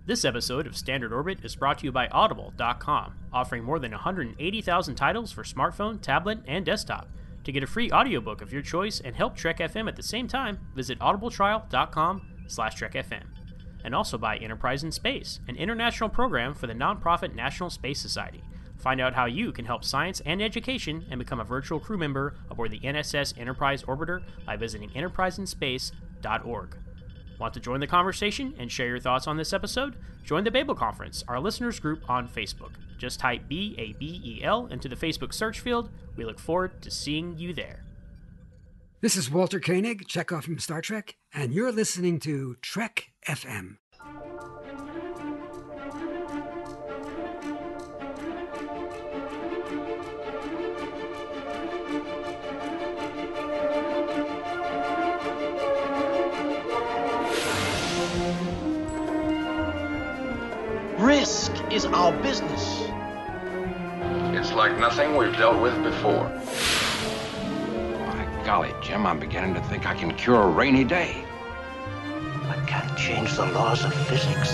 This episode of Standard Orbit is brought to you by Audible.com, offering more than 180,000 titles for smartphone, tablet, and desktop. To get a free audiobook of your choice and help Trek.fm at the same time, visit audibletrial.com/TrekFM. And also by Enterprise in Space, an international program for the nonprofit National Space Society. Find out how you can help science and education and become a virtual crew member aboard the NSS Enterprise Orbiter by visiting enterpriseinspace.org. Want to join the conversation and share your thoughts on this episode? Join the Babel Conference, our listeners group on Facebook. Just type BABEL into the Facebook search field. We look forward to seeing you there. This is Walter Koenig, Chekhov from Star Trek, and you're listening to Trek.fm. Risk is our business. It's like nothing we've dealt with before. By golly, Jim, I'm beginning to think I can cure a rainy day. I can't change the laws of physics.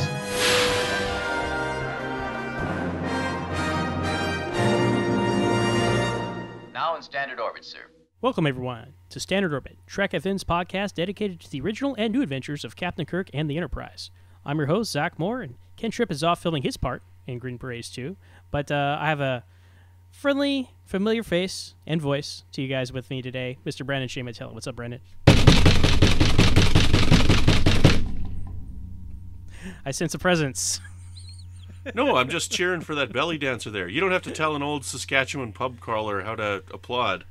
Now in Standard Orbit, sir. Welcome, everyone, to Standard Orbit, Trek.fm's podcast dedicated to the original and new adventures of Captain Kirk and the Enterprise. I'm your host, Zach Moore, and Ken Tripp is off filming his part in Green Berets 2, but I have a friendly, familiar face and voice to you guys with me today, Mr. Brandon Shamatella. What's up, Brandon? I sense a presence. No, I'm just cheering for that belly dancer there. You don't have to tell an old Saskatchewan pub crawler how to applaud.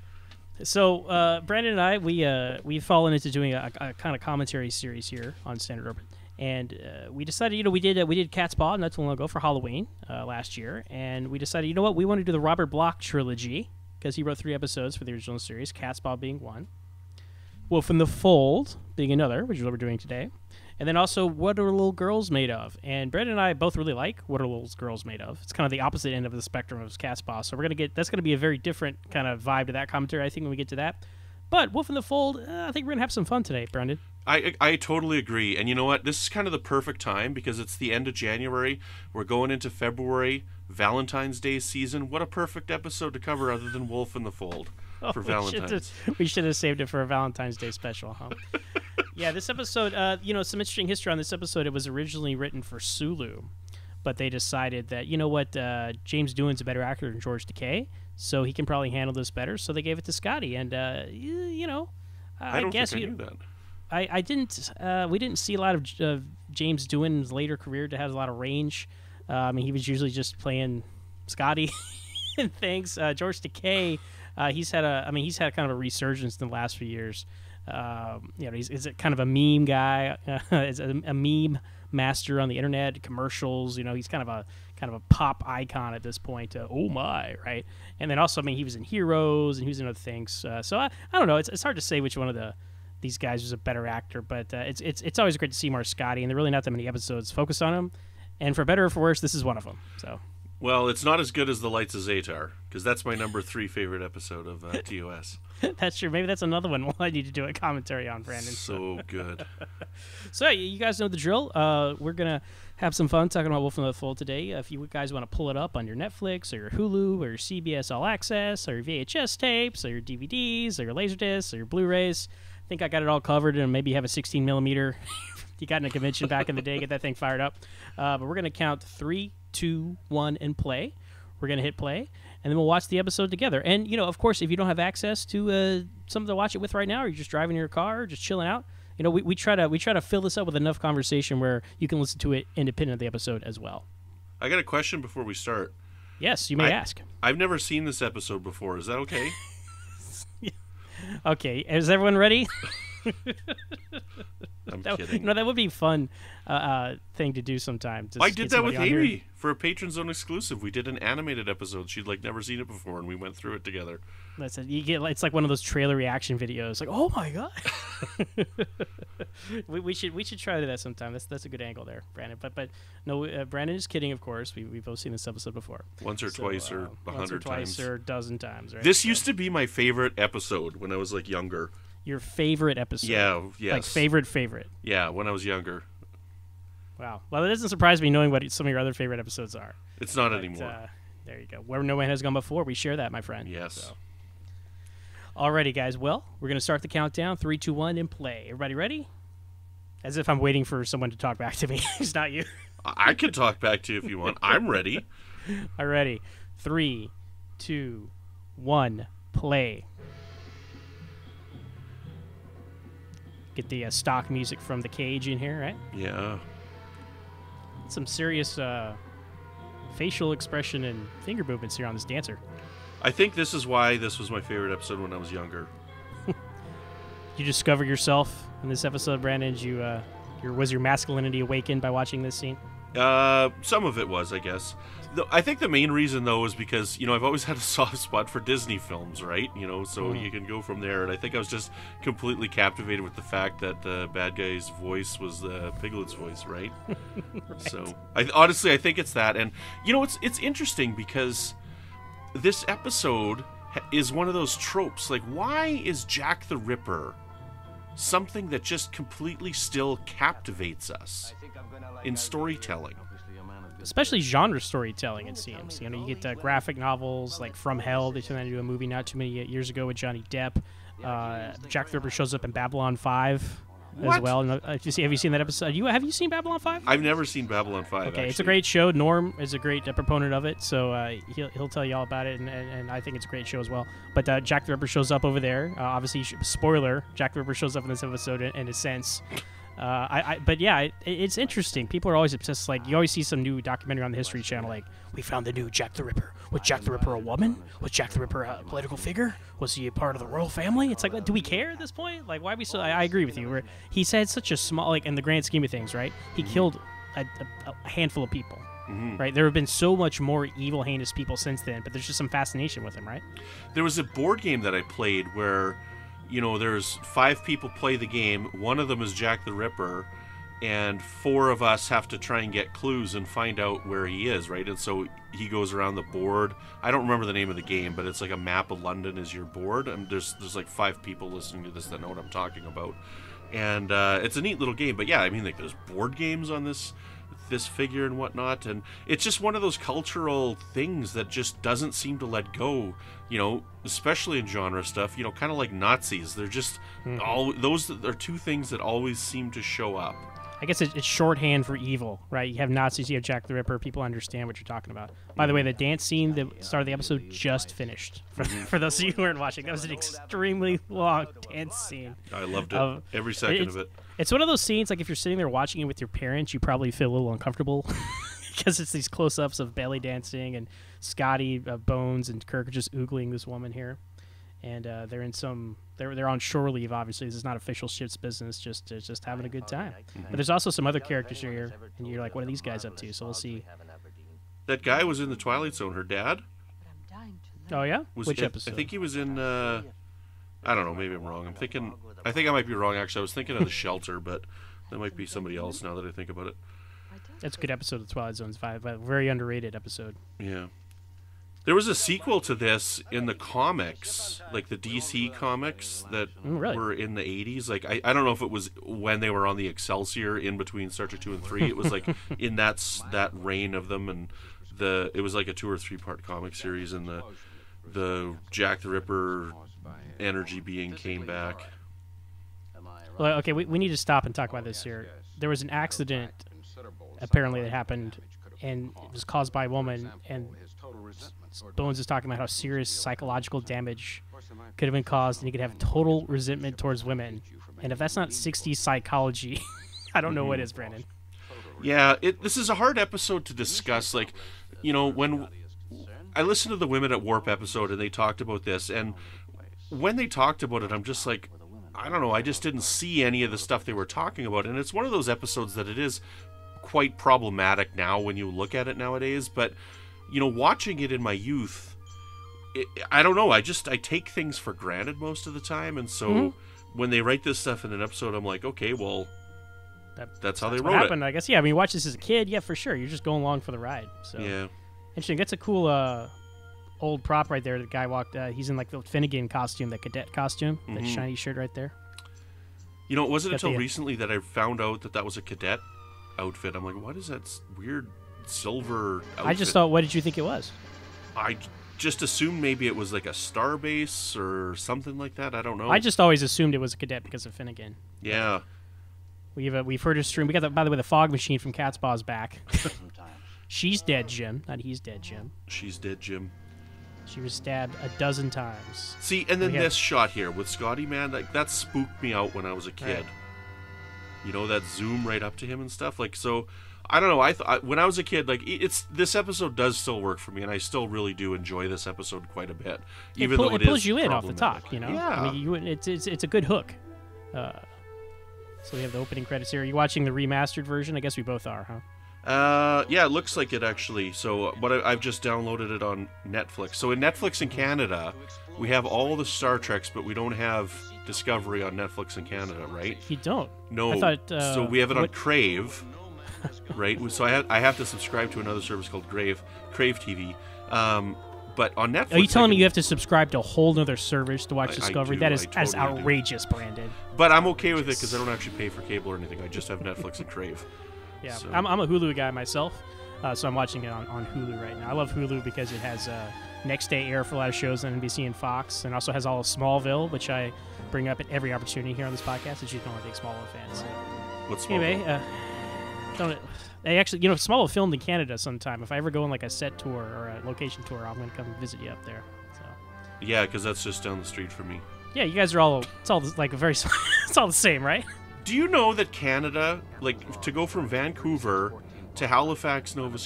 So, Brandon and I, we've fallen into doing a kind of commentary series here on Standard Orbit. And we decided, we did Cat's Paw not too long ago for Halloween last year, and we decided, we want to do the Robert Bloch trilogy because he wrote 3 episodes for the original series, Cat's Paw being one, Wolf in the Fold being another, which is what we're doing today, and then also What Are Little Girls Made Of? And Brandon and I both really like What Are Little Girls Made Of? It's kind of the opposite end of the spectrum of Cat's Paw, so that's gonna be a very different kind of vibe to that commentary, I think, when we get to that. But Wolf in the Fold, I think we're going to have some fun today, Brandon. I totally agree. And you know what? This is kind of the perfect time because it's the end of January. We're going into February, Valentine's Day season. What a perfect episode to cover other than Wolf in the Fold for Valentine's. We should have saved it for a Valentine's Day special, huh? Yeah, this episode, some interesting history on this episode. It was originally written for Sulu, but they decided that, James Doohan's a better actor than George Takei, so he can probably handle this better. So they gave it to Scotty, and I guess I knew that. I didn't. We didn't see a lot of James Doohan's later career that has a lot of range. He was usually just playing Scotty and things. George Takei, he's had kind of a resurgence in the last few years. He's kind of a meme guy. Is a meme master on the internet, commercials. He's kind of a pop icon at this point. Oh my, right? And then also, he was in Heroes and he was in other things. So I don't know. It's hard to say which one of these guys was a better actor, but it's always great to see more Scotty, and there are really not that many episodes focused on him. And for better or for worse, this is one of them. So. Well, it's not as good as The Lights of Zatar, because that's my number 3 favorite episode of TOS. That's true. Maybe that's another one I need to do a commentary on, Brandon. So good. So you guys know the drill. We're going to have some fun talking about Wolf in the Fold today. If you guys want to pull it up on your Netflix or your Hulu or your CBS All Access or your VHS tapes or your DVDs or your Laserdiscs or your Blu-rays, I think I got it all covered, and maybe you have a 16 millimeter. You got in a convention back in the day, get that thing fired up. But we're going to count 3, 2, 1, and play. We're going to hit play, and then we'll watch the episode together. And, of course, if you don't have access to something to watch it with right now, or you're just driving your car or just chilling out, we try to fill this up with enough conversation where you can listen to it independent of the episode as well. I got a question before we start. Yes, you may ask. I've never seen this episode before. Is that okay? Okay, is everyone ready? I'm kidding. That would be a fun thing to do sometime. I did that with Amy for a Patron Zone exclusive. We did an animated episode. She'd never seen it before, and we went through it together. That's it. It's like one of those trailer reaction videos. Like, oh my god. we should try to do that sometime. That's a good angle there, Brandon. But no, Brandon is kidding. Of course, we've both seen this episode before. Once or twice or 100 times. Twice or a dozen times. Right? This used to be my favorite episode when I was younger. Your favorite episode? Yeah, yes. Like favorite? Yeah, when I was younger. Wow. Well, it doesn't surprise me knowing what some of your other favorite episodes are. It's not But, anymore. there you go. Where no man has gone before, we share that, my friend. Yes. So. Alrighty, guys. Well, we're going to start the countdown. 3, 2, 1, and play. Everybody ready? As if I'm waiting for someone to talk back to me. It's not you. I can talk back to you if you want. I'm ready. All right, ready. 3, 2, 1, play. Get the stock music from the cage in here, right? Yeah. Some serious facial expression and finger movements here on this dancer. I think this is why this was my favorite episode when I was younger. You discover yourself in this episode, Brandon? Was your masculinity awakened by watching this scene? Some of it was, I guess. I think the main reason, though, is because, I've always had a soft spot for Disney films, right? So you can go from there. And I think I was just completely captivated with the fact that the bad guy's voice was Piglet's voice, right? Right. So, honestly, I think it's that. And, it's interesting because this episode is one of those tropes. Like, why is Jack the Ripper something that just completely still captivates us in storytelling? Especially genre storytelling, it seems. You get graphic novels like From Hell. They turned that into a movie not too many years ago with Johnny Depp. Jack the Ripper shows up in Babylon 5 as well. And, have you seen that episode? Have you seen Babylon 5? I've never seen Babylon 5, Okay, actually. It's a great show. Norm is a great proponent of it, so he'll tell you all about it, and I think it's a great show as well. But Jack the Ripper shows up over there. Obviously, spoiler, Jack the Ripper shows up in this episode in a sense. But yeah, it's interesting. People are always obsessed. Like, you always see some new documentary on the History Channel, like, we found the new Jack the Ripper. Was Jack the Ripper a woman? Was Jack the Ripper a political figure? Was he a part of the royal family? It's like, do we care at this point? Like, why are we so? I agree with you. Where he said such a small, like, in the grand scheme of things, right? He killed a handful of people. Mm-hmm. Right, there have been so much more evil, heinous people since then, but there's just some fascination with him, right? There was a board game that I played where, there's 5 people play the game. One of them is Jack the Ripper, and 4 of us have to try and get clues and find out where he is, right? And so he goes around the board. I don't remember the name of the game, but it's like a map of London is your board. And there's like 5 people listening to this that know what I'm talking about. And it's a neat little game. But yeah, I mean, like, there's board games on this figure and whatnot, and it's just one of those cultural things that just doesn't seem to let go, especially in genre stuff, kind of like Nazis. They're just those are 2 things that always seem to show up. I guess it's shorthand for evil, right? You have Nazis, you have Jack the Ripper. People understand what you're talking about. By the way, the dance scene that started the episode just finished. For those of you who weren't watching, that was an extremely long dance scene. I loved it. Every second of it. It's one of those scenes, like, if you're sitting there watching it with your parents, you probably feel a little uncomfortable because it's these close-ups of belly dancing, and Scotty, Bones, and Kirk are just oogling this woman here. And they're on shore leave, obviously. This is not official ship's business, just having a good time. Mm-hmm. But there's also some other characters here, and you're like, what are these guys up to? So we'll see. That guy was in the Twilight Zone, her dad. Oh, yeah? Which episode? I think he was in, I don't know, maybe I'm wrong. I think I might be wrong, actually. I was thinking of The Shelter, but that might be somebody else now that I think about it. That's a good episode of Twilight Zone's 5, a very underrated episode. Yeah. There was a sequel to this in the comics, like the DC comics that were in the 80s. Like, I don't know if it was when they were on the Excelsior in between Star Trek 2 and 3. It was like in that reign of them, and it was like a 2 or 3 part comic series, and the Jack the Ripper energy being came back. Well, okay, we need to stop and talk about this here. There was an accident, apparently, that happened, and it was caused by a woman, and Bones is talking about how serious psychological damage could have been caused, and he could have total resentment towards women. And if that's not 60s psychology, I don't know what is, Brandon. Yeah, this is a hard episode to discuss. Like, when I listened to the Women at Warp episode, and they talked about this, and when they talked about it, I'm just like, I don't know, I just didn't see any of the stuff they were talking about. And it's one of those episodes that it is quite problematic now when you look at it nowadays, but watching it in my youth, I don't know, I take things for granted most of the time, and so when they write this stuff in an episode, I'm like, okay, well, that's how they wrote what happened, it. I guess. Yeah, I mean, you watch this as a kid, yeah, for sure, you're just going along for the ride. So yeah, interesting. That's a cool old prop right there. The guy walked, he's in like the Finnegan costume, the cadet costume, that shiny shirt right there. It wasn't until recently that I found out that was a cadet. outfit. I'm like, what is that weird silver outfit? I just thought, what did you think it was? I just assumed maybe it was like a star base or something like that. I don't know. I just always assumed it was a cadet because of Finnegan. Yeah. We've heard a stream. We got, by the way, the fog machine from Cat's Paw's back. She's dead, Jim. Not he's dead, Jim. She's dead, Jim. She was stabbed a dozen times. See, and then this shot here with Scotty, man, like that spooked me out when I was a kid. Right. You know, that zoom right up to him and stuff. Like, so I don't know. When I was a kid, like this episode does still work for me, and I still really do enjoy this episode quite a bit, even though it pulls you in off the top. You know, Yeah. I mean, it's a good hook. So we have the opening credits here. Are you watching the remastered version? I guess we both are, huh? Yeah, it looks like it actually. So I've just downloaded it on Netflix. So in Netflix in Canada, we have all the Star Treks, but we don't have Discovery on Netflix in Canada, right? You don't? No. I thought, so we have it on Crave, right? So I have to subscribe to another service called Crave TV. But on Netflix, Are you telling me you have to subscribe to a whole other service to watch Discovery? That is totally outrageous, Brandon. But I'm okay with it because I don't actually pay for cable or anything. I just have Netflix and Crave. Yeah, so. I'm a Hulu guy myself, so I'm watching it on Hulu right now. I love Hulu because it has next day air for a lot of shows on NBC and Fox, and also has all of Smallville, which I bring up at every opportunity here on this podcast. As you know, I'm a big Smallville fan. So. What's Smallville? Anyway, they actually, Smallville filmed in Canada sometime. If I ever go on like a set tour or a location tour, I'm gonna come visit you up there. So. Yeah, because that's just down the street from me. Yeah, you guys are all. It's all like a very. It's all the same, right? Do you know that Canada, like, to go from Vancouver to Halifax, Nova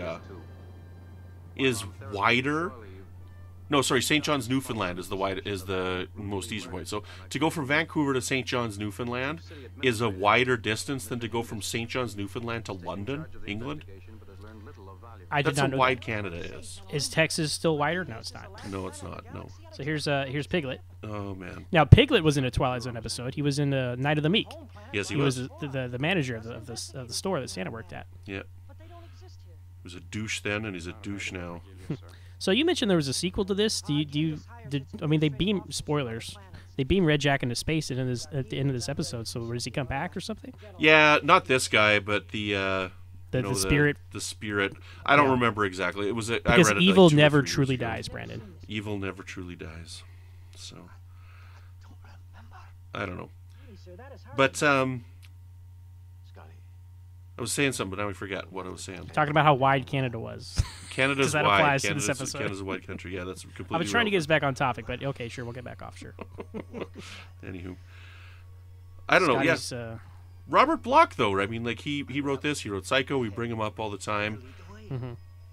Scotia, is wider? No, sorry, St. John's, Newfoundland is the most eastern point. So to go from Vancouver to St. John's, Newfoundland is a wider distance than to go from St. John's, Newfoundland to London, England. That's how wide Canada is. Is Texas still wider? No, it's not. No, it's not. No. So here's Piglet. Oh man. Now Piglet was in a Twilight Zone episode. He was in Night of the Meek. Yes, he was the manager of the store that Santa worked at. Yeah. He was a douche then, and he's a douche now. So you mentioned there was a sequel to this. They beam spoilers. They beam Red Jack into space at the end of this episode. So does he come back or something? Yeah, not this guy, but the spirit. The spirit. I don't remember exactly. It was because I read it evil like 2 or 3 never years truly ago. dies, Brandon. Evil never truly dies. So I don't know. But I was saying something, but now I forget what I was saying. Talking about how wide Canada was. Canada's that wide. applies to this episode. Canada's a wide country. Yeah, that's completely. I was trying to get us back on topic, but okay, sure, we'll get back off. Sure. Anywho, I don't know. Yeah. Robert Bloch, though, I mean, like he wrote this. He wrote Psycho. We bring him up all the time. Mm-hmm.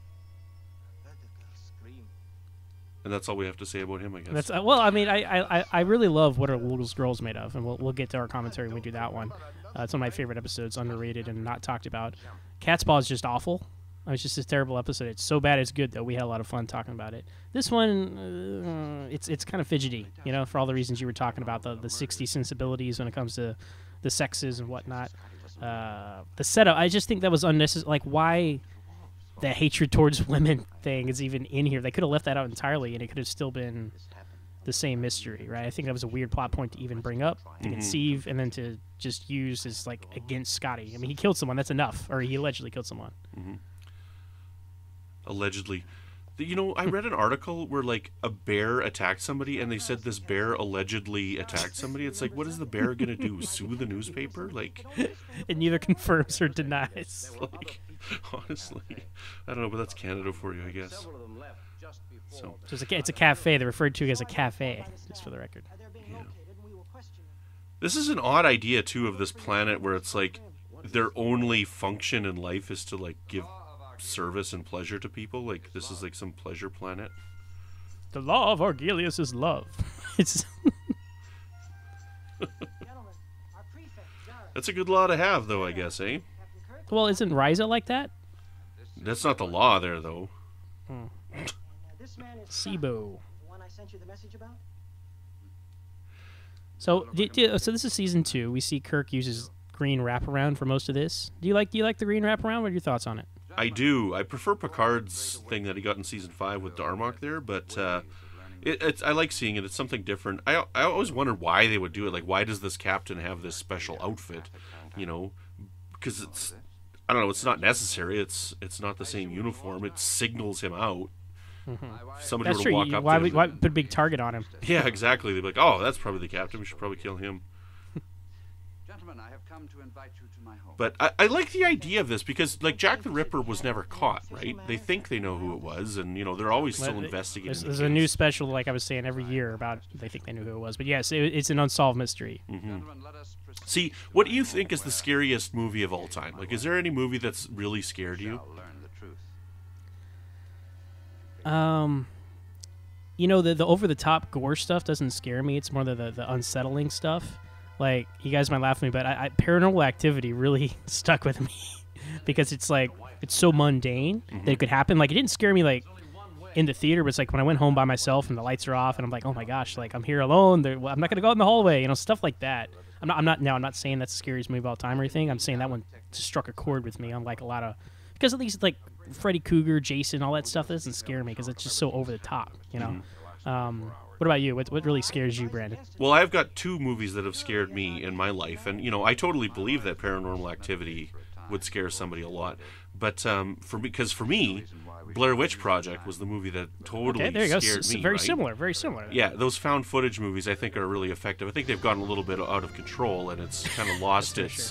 And that's all we have to say about him, I guess. That's well, I mean, I really love What Are Little Girls Made Of, and we'll get to our commentary when we do that one. It's one of my favorite episodes, underrated and not talked about. Cat's Paw is just awful. It's just a terrible episode. It's so bad it's good, though. We had a lot of fun talking about it. This one, it's kind of fidgety, for all the reasons you were talking about, the 60s sensibilities when it comes to the sexes and whatnot. The setup, I just think that was unnecessary. Like, why the hatred towards women thing is even in here? They could have left that out entirely, and it could have still been the same mystery, right? I think that was a weird plot point to even bring up, to conceive, and then to just use as, like, against Scotty. I mean, he killed someone. That's enough. Or he allegedly killed someone. Mm-hmm. Allegedly. I read an article where, like, a bear attacked somebody, and they said this bear allegedly attacked somebody. It's like, what is the bear going to do? Sue the newspaper? Like, it neither confirms or denies. Like, honestly, I don't know, but that's Canada for you, I guess. So it's a cafe. They're referred to as a cafe, just for the record. Yeah. This is an odd idea, too, of this planet where it's like their only function in life is to, like, give service and pleasure to people. Like, this is like some pleasure planet. The law of Argelius is love. It's That's a good law to have, though, I guess, eh? Well, isn't Ryza like that? That's not the law there, though. Sibo. So this is season 2. We see Kirk uses green wraparound for most of this. Do you like the green wraparound? What are your thoughts on it? I do. I prefer Picard's thing that he got in season 5 with Darmok there, but I like seeing it. It's something different. I always wondered why they would do it. Like, why does this captain have this special outfit? Because I don't know. It's not necessary. It's not the same uniform. It signals him out. If somebody That's were to true. walk up Why to him. put a big target on him? Yeah, exactly. They'd be like, "Oh, that's probably the captain. We should probably kill him." Gentlemen, I have come to invite you to my home. But I like the idea of this because, like, Jack the Ripper was never caught, right? They think they know who it was, and, you know, they're always still investigating. There's a new special, like I was saying, every year about they think they knew who it was. But yes, it's an unsolved mystery. Gentlemen, let us proceed. See, what do you think is the scariest movie of all time? Like, is there any movie that's really scared you? Shall learn the truth. You know, the over the top gore stuff doesn't scare me. It's more the unsettling stuff. Like, you guys might laugh at me, but Paranormal Activity really stuck with me because it's like it's so mundane that it could happen. Like, it didn't scare me like in the theater, but it's like when I went home by myself and the lights are off and I'm like, oh my gosh, like I'm here alone. I'm not gonna go out in the hallway, you know, stuff like that. I'm not saying that's the scariest movie of all time or anything. I'm saying that one just struck a chord with me, unlike a lot of, because at least like Freddy Krueger, Jason, all that stuff doesn't scare me because it's just so over the top, you know. What about you? What really scares you, Brandon? Well, I've got two movies that have scared me in my life, and, you know, I totally believe that Paranormal Activity would scare somebody a lot. But for me, Blair Witch Project was the movie that totally there you go. scared me. Very right? similar. Very similar. Yeah, those found footage movies I think are really effective. I think they've gotten a little bit out of control, and it's kind of lost its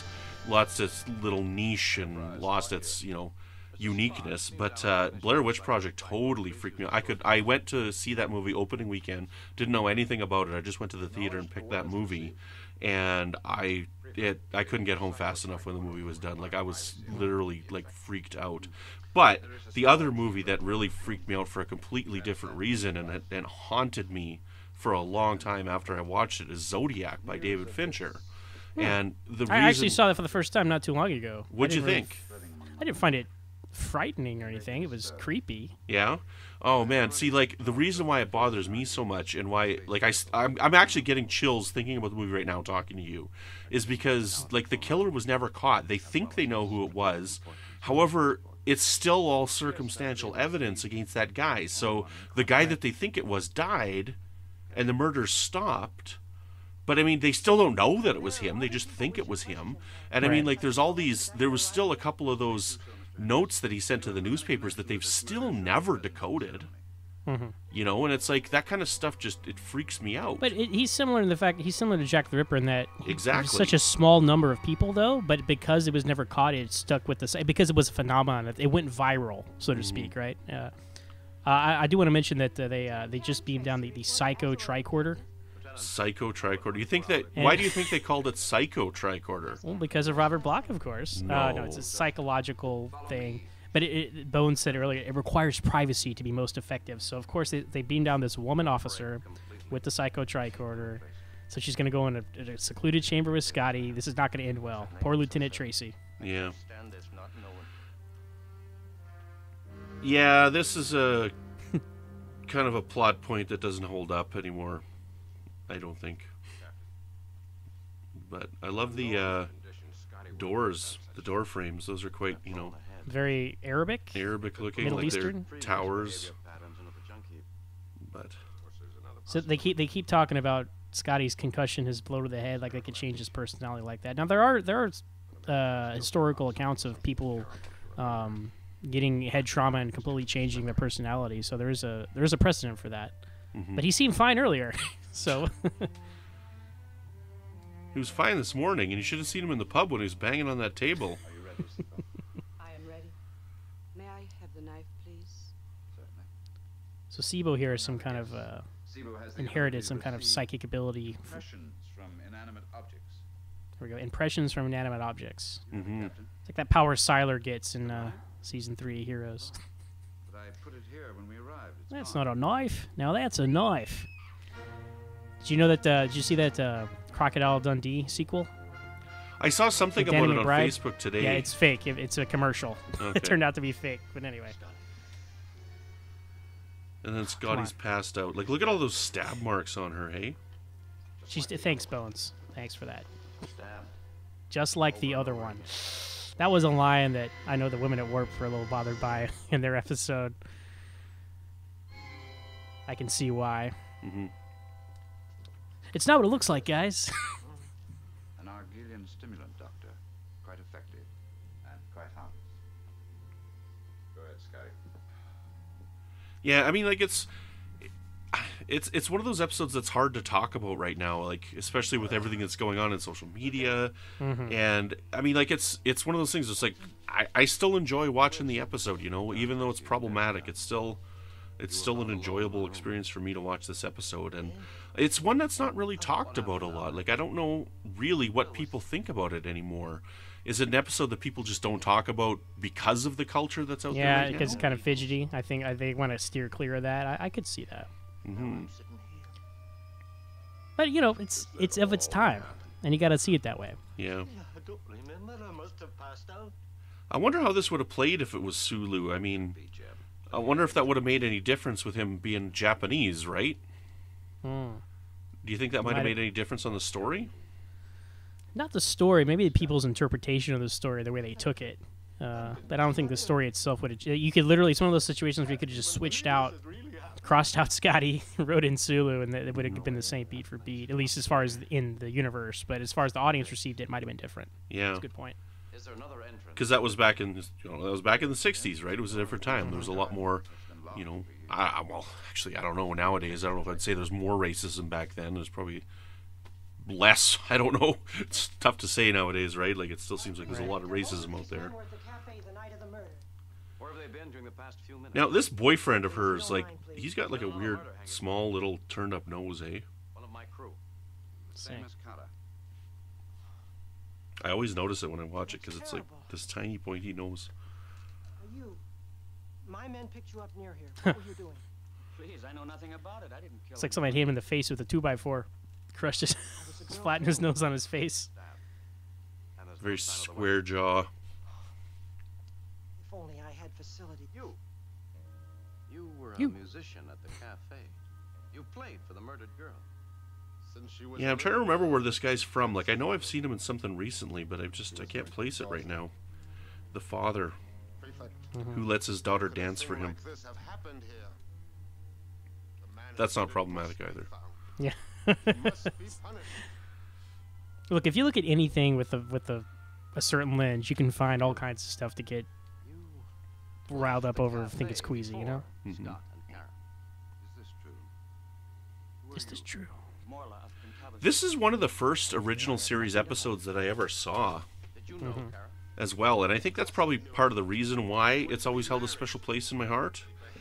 little niche and lost its, you know, uniqueness. But Blair Witch Project totally freaked me out. I went to see that movie opening weekend, didn't know anything about it. I just went to the theater and picked that movie, and I couldn't get home fast enough when the movie was done. Like, I was literally like freaked out. But the other movie that really freaked me out for a completely different reason and haunted me for a long time after I watched it is Zodiac by David Fincher. And the reason, I actually saw that for the first time not too long ago. What'd you think? I didn't find it frightening or anything. It was creepy. Yeah. Oh man, see, like, the reason why it bothers me so much and why, like, I'm actually getting chills thinking about the movie right now talking to you is because, like, the killer was never caught. They think they know who it was. However, it's still all circumstantial evidence against that guy. So the guy that they think it was died and the murder stopped. But I mean, they still don't know that it was him. They just think it was him. And I mean, like, there was still a couple of those notes that he sent to the newspapers that they've still never decoded. You know, and it's like that kind of stuff it freaks me out. But he's similar in the fact he's similar to Jack the Ripper in that Exactly. such a small number of people though, but because it was never caught, it stuck with the because it was a phenomenon. It went viral, so to speak, right? I do want to mention that they just beamed down the Psycho tricorder. Psycho tricorder. You think that? Why do you think they called it Psycho tricorder? Well, because of Robert Bloch, of course. No. No, it's a psychological thing. But Bones said earlier, it requires privacy to be most effective. So, of course, they beam down this woman officer with the Psycho tricorder. So she's going to go in a secluded chamber with Scotty. This is not going to end well. Poor Lieutenant Tracy. Yeah. Yeah, this is a kind of a plot point that doesn't hold up anymore. I don't think. But I love the doors, the door frames. Those are quite, you know, Very Arabic looking, Middle like Eastern? they're towers. But So they keep talking about Scotty's concussion, his blow to the head, like they could change his personality like that. Now there are historical accounts of people getting head trauma and completely changing their personality. So there is a precedent for that. But he seemed fine earlier, so. he was fine this morning, and you should have seen him in the pub when he was banging on that table. I am ready. May I have the knife, please? So Sibo here is some kind of inherited some kind of psychic ability. Impressions from inanimate objects. Here we go. Impressions from inanimate objects. Mm-hmm. It's like that power Sylar gets in season 3 Heroes. But I put it here when we arrived. That's not a knife. Now that's a knife. Did you know that? Did you see that Crocodile Dundee sequel? I saw something With about Danny it on McBride? Facebook today. Yeah, it's fake. It's a commercial. Okay. It turned out to be fake, but anyway. And then Scotty's passed out. Like, look at all those stab marks on her, hey? Thanks, Bones. Thanks for that. Just like the other one. That was a line that I know the women at Warp were a little bothered by in their episode. I can see why. Mm-hmm. It's not what it looks like, guys. An Argelian stimulant, Doctor. Quite effective and quite harmless. Yeah, I mean, like it's one of those episodes that's hard to talk about right now, like especially with everything that's going on in social media. And I mean, like it's one of those things. It's like I still enjoy watching the episode, you know, even though it's problematic. It's still an enjoyable experience for me to watch this episode, and it's one that's not really talked about a lot. Like I don't know really what people think about it anymore. Is it an episode that people just don't talk about because of the culture that's out there? Yeah, right because now? it's kind of fidgety. I think they want to steer clear of that. I could see that. But you know, it's of its time, and you got to see it that way. Yeah. I don't remember. I must have passed out. I wonder how this would have played if it was Sulu. I mean, I wonder if that would have made any difference with him being Japanese, right? Do you think that might have made any difference on the story? Not the story, maybe the people's interpretation of the story, the way they took it. But I don't think the story itself would have... You could literally... It's one of those situations where you could have just switched out, crossed out Scotty, wrote in Sulu, and it would have been the same beat for beat, at least as far as in the universe. But as far as the audience received it might have been different. Yeah. That's a good point. Because that was back in the 60s, right? It was a different time. There was a lot more, you know... well, actually, I don't know. Nowadays, I don't know if I'd say there's more racism back then. There's probably... less. I don't know. It's tough to say nowadays, right? Like it still seems like there's a lot of racism out there. Now this boyfriend of hers, like he's got like a weird, small, little turned up nose, eh? One of my crew. Same as Kata. I always notice it when I watch it because it's like this tiny pointy nose. My men picked you up near here. What were you doing? Please, I know nothing about it. I didn't kill It's like somebody hit him in the face with a 2x4. Crushed his... flattened his nose on his face. Very square jaw. If only I had facility. You were a musician at the cafe. You played for the murdered girl. Since she was Yeah, I'm trying to remember where this guy's from. Like I know I've seen him in something recently, but I can't place it right now. The father who lets his daughter dance for him. That's not problematic either. Yeah. Look, if you look at anything with a certain lens, you can find all kinds of stuff to get riled up over. Think it's queasy, you know. Scott and Karen. Is this true? This is one of the first original series episodes that I ever saw as well, and I think that's probably part of the reason why it's always held a special place in my heart.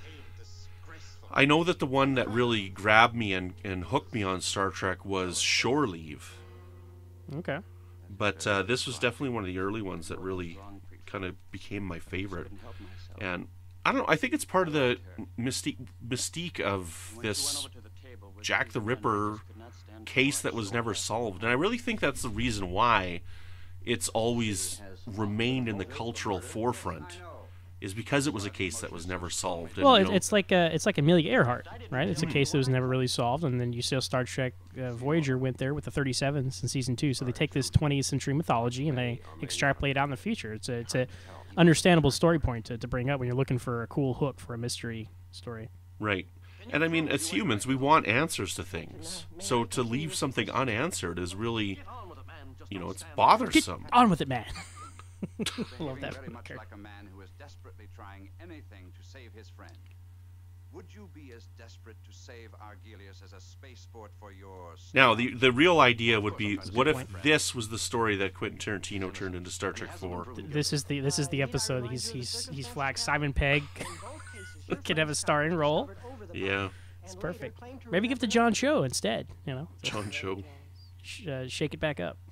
I know that the one that really grabbed me and hooked me on Star Trek was Shore Leave. Okay. But this was definitely one of the early ones that really kind of became my favorite. And I don't know, I think it's part of the mystique of this Jack the Ripper case that was never solved. And I really think that's the reason why it's always remained in the cultural forefront. Is because it was a case that was never solved. And, well, it's like Amelia Earhart, right? It's a case that was never really solved, and then you see how Star Trek Voyager went there with the 37s in season 2. So they take this 20th century mythology and they extrapolate it out in the future. It's a understandable story point to bring up when you're looking for a cool hook for a mystery story. Right. And I mean, as humans, we want answers to things. So to leave something unanswered is really, you know, it's bothersome. Get on with it, man. I love that. Very much like a man who is desperately trying anything to save his friend. Would you be as desperate to save Argelius as a spaceport for yours? Now, the real idea would be, what if this was the story that Quentin Tarantino turned into Star Trek 4? This is the episode. He's flagged Simon Pegg could have a starring role. Yeah, it's perfect. Maybe give it to John Cho instead. You know, John Cho. Shake it back up.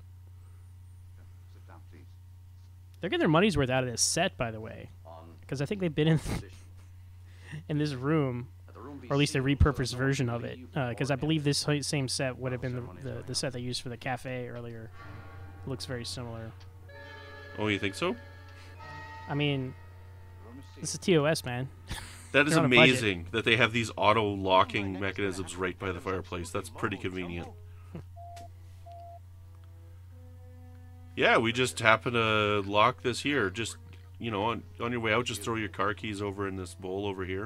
They're getting their money's worth out of this set, by the way, because I think they've been in this room, or at least a repurposed version of it. Because I believe this same set would have been the set they used for the cafe earlier. It looks very similar. Oh, you think so? I mean, this is TOS, man. That is amazing that they have these auto-locking mechanisms right by the fireplace. That's pretty convenient. Yeah, we just happen to lock this here. Just, you know, on your way out, just throw your car keys over in this bowl over here.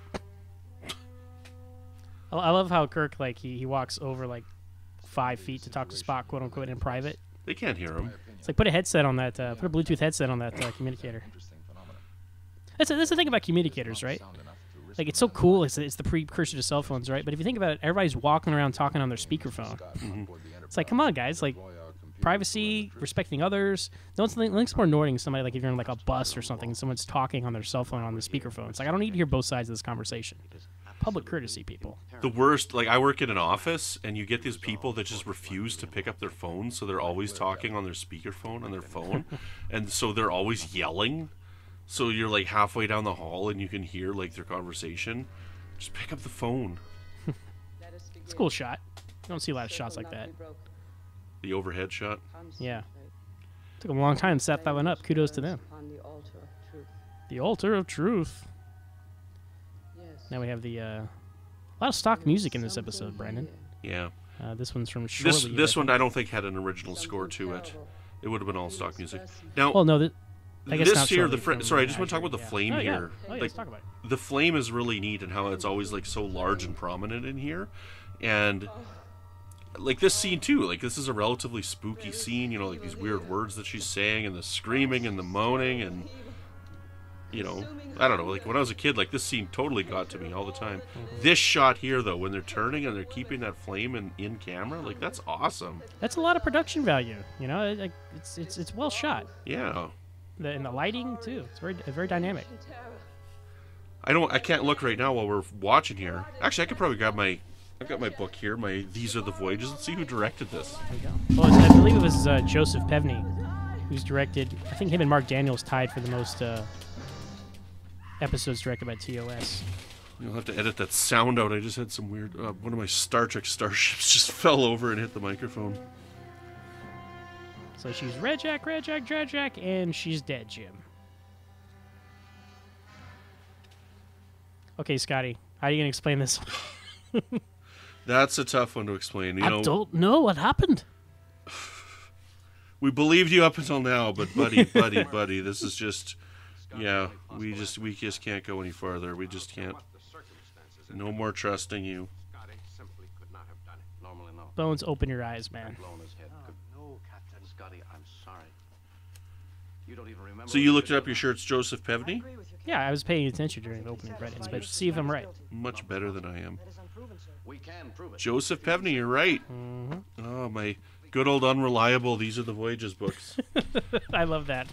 I love how Kirk, like, he walks over, like, 5 feet to talk to Spock, quote-unquote, in private. They can't hear him. It's like, put a headset on that, put a Bluetooth headset on that communicator. That's the thing about communicators, right? Like, it's so cool. It's the precursor to cell phones, right? But if you think about it, everybody's walking around talking on their speakerphone. It's like, come on, guys. Like, privacy, respecting others. Nothing's more annoying than somebody, like, if you're in, like, a bus or something and someone's talking on their cell phone on the speakerphone. It's like, I don't need to hear both sides of this conversation. Public courtesy, people. The worst, like, I work in an office, and you get these people that just refuse to pick up their phones, so they're always talking on their speakerphone on their phone, and so they're always yelling. So you're like halfway down the hall and you can hear like their conversation. Just pick up the phone. It's a cool shot. You don't see a lot of shots like that. The overhead shot. Yeah. Took a long time to set that one up. Kudos to them. The altar of truth. Now we have the a lot of stock music in this episode, Brandon. Yeah. This one's from Shorely. This one I don't think had an original score to it. It would have been all stock music. Now. Well, no. I guess this here, sorry, I just want to talk about the flame here. Oh, yeah, let's talk about it. The flame is really neat and how it's always like so large and prominent in here, and like this scene too. Like this is a relatively spooky scene. You know, like these weird words that she's saying and the screaming and the moaning and you know, I don't know. Like when I was a kid, like this scene totally got to me all the time. This shot here though, when they're turning and they're keeping that flame in camera, like that's awesome. That's a lot of production value. You know, it's well shot. Yeah. And the lighting too. It's very dynamic. I can't look right now while we're watching here. Actually, I could probably grab I've got my book here, These Are the Voyages. Let's see who directed this. There you go. Well, I believe it was Joseph Pevney, who's directed. I think him and Mark Daniels tied for the most episodes directed by TOS. You'll have to edit that sound out. I just had some weird. One of my Star Trek starships just fell over and hit the microphone. So she's Red Jack, and she's dead, Jim. Okay, Scotty, how are you going to explain this? That's a tough one to explain. I don't know what happened. We believed you up until now, but buddy, this is just, yeah, we just can't go any farther. We just can't. No more trusting you. Bones, open your eyes, man. So you looked it up, you're sure it's Joseph Pevney? Yeah, I was paying attention during the opening credits, but see if I'm right. Much better than I am. Joseph Pevney, you're right. Mm-hmm. Oh, my good old unreliable These Are the Voyages books. I love that.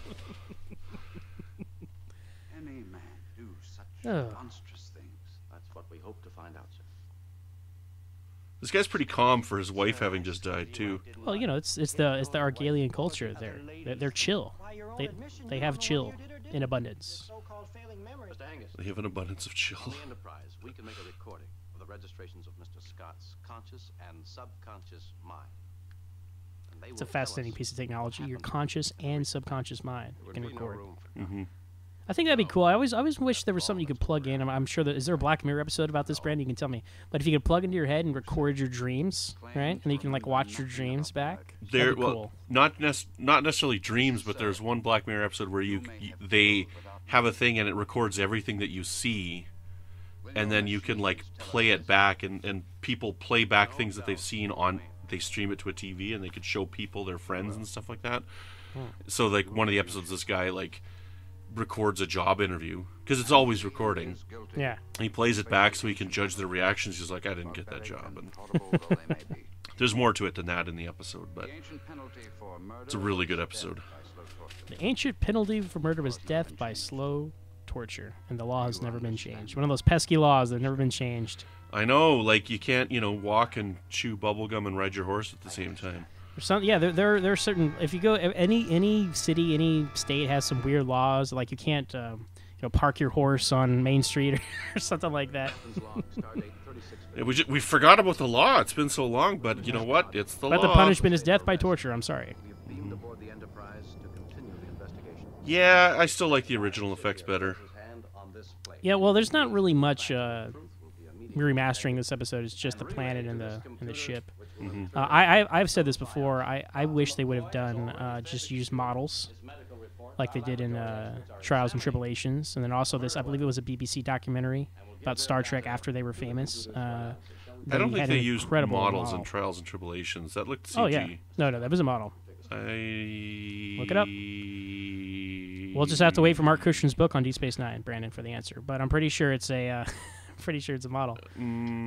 Any man do such monstrous things? That's what we hope to find out, sir. This guy's pretty calm for his wife having just died too. Well, you know, it's the Argalian culture. They're chill. They have chill in abundance. They have an abundance of chill. On the Enterprise, we can make a recording of the registrations of Mr. Scott's conscious and subconscious mind. It's a fascinating piece of technology. Your conscious and subconscious mind can record. Mm-hmm. I think that'd be cool. I always wish there was something you could plug in. I'm sure that is there a Black Mirror episode about this, Brandon? You can tell me. But if you could plug into your head and record your dreams, right, and you can like watch your dreams back. That'd be cool. Not necessarily dreams, but there's one Black Mirror episode where they have a thing and it records everything that you see, and then you can like play it back, and people play back things that they've seen on. They stream it to a TV, and they could show people their friends and stuff like that. So like one of the episodes, this guy like records a job interview because it's always recording. Yeah. And he plays it back so he can judge their reactions. He's like, I didn't get that job. And there's more to it than that in the episode, but it's a really good episode. The ancient penalty for murder was death by slow torture, and the law has never been changed. One of those pesky laws that have never been changed. I know, like you can't, walk and chew bubblegum and ride your horse at the same time. There are certain. If you go any city, any state has some weird laws. Like you can't, park your horse on Main Street or something like that. Yeah, we forgot about the law. It's been so long, but you know what? It's the law. But the punishment is death by torture. I'm sorry. Yeah, I still like the original effects better. Yeah, well, there's not really much remastering this episode. It's just the planet and the ship. Mm-hmm. I've said this before. I wish they would have done just use models like they did in Trials and Tribulations, and then also this. I believe it was a BBC documentary about Star Trek after they were famous. I don't think they used models in Trials and Tribulations. That looked CG. Oh yeah, no, that was a model. Look it up. We'll just have to wait for Mark Cushion's book on Deep Space Nine, Brandon, for the answer. But I'm pretty sure it's a, pretty sure it's a model. I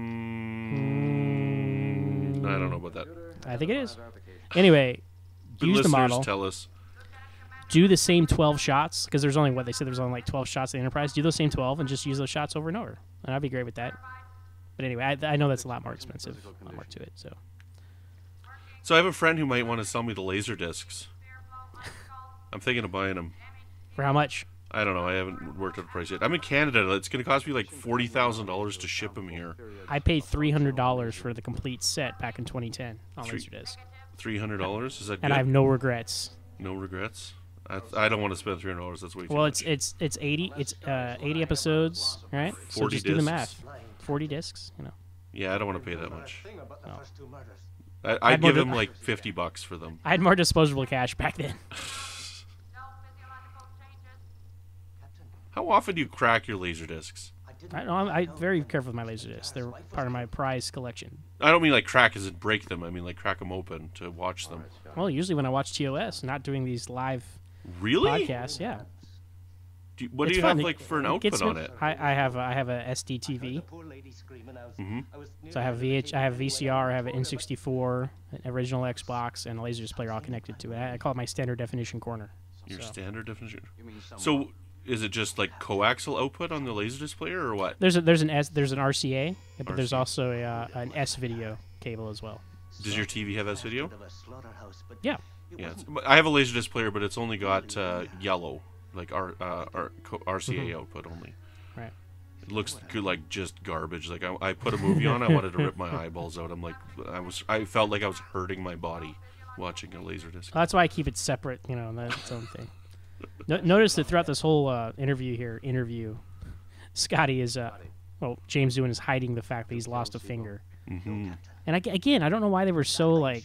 don't know about that. I think it is. Anyway, But use the listeners, model. tell us. Do the same 12 shots, because there's only, they said there's only like 12 shots in the Enterprise. Do those same 12 and just use those shots over and over. And I'd be great with that. But anyway, I know that's a lot more expensive. A lot more to it, so. So I have a friend who might want to sell me the laser discs. I'm thinking of buying them. For how much? I don't know. I haven't worked out the price yet. I'm in Canada. It's going to cost me like $40,000 to ship them here. I paid $300 for the complete set back in 2010 on Laserdisc. $300? Is that good? And I have no regrets. No regrets? I don't want to spend $300. That's way too Well, much. it's 80 episodes, right? So 40 just do the discs. math. 40 discs, you know. Yeah, I don't want to pay that much. No. I'd give him like $50 for them. I had more disposable cash back then. How often do you crack your laser discs? I know, I'm very careful with my Laserdiscs. They're part of my prize collection. I don't mean like crack as in break them. I mean like crack them open to watch them. Well, usually when I watch TOS, not doing these live Really? podcasts, yeah. What do It's you fun. have like for an It gets output me- on it? I have a SD TV. So I have VCR, I have an N64, an original Xbox, and a Laserdisc player all connected to it. I call it my standard definition corner. Your So. standard definition. So is it just like coaxial output on the laserdisc player or what? There's an RCA, but there's also an S video cable as well. Does your TV have S video? Yeah. Yeah. I have a laserdisc player, but it's only got yellow, like RCA output only. Right. It looks good, like just garbage. Like I put a movie on, I wanted to rip my eyeballs out. I felt like I was hurting my body watching a laserdisc. That's why I keep it separate, you know, that's its own thing. Notice that throughout this whole interview, Scotty is, James Doohan is hiding the fact that he's lost a finger. Mm-hmm. And again, I don't know why they were so, like,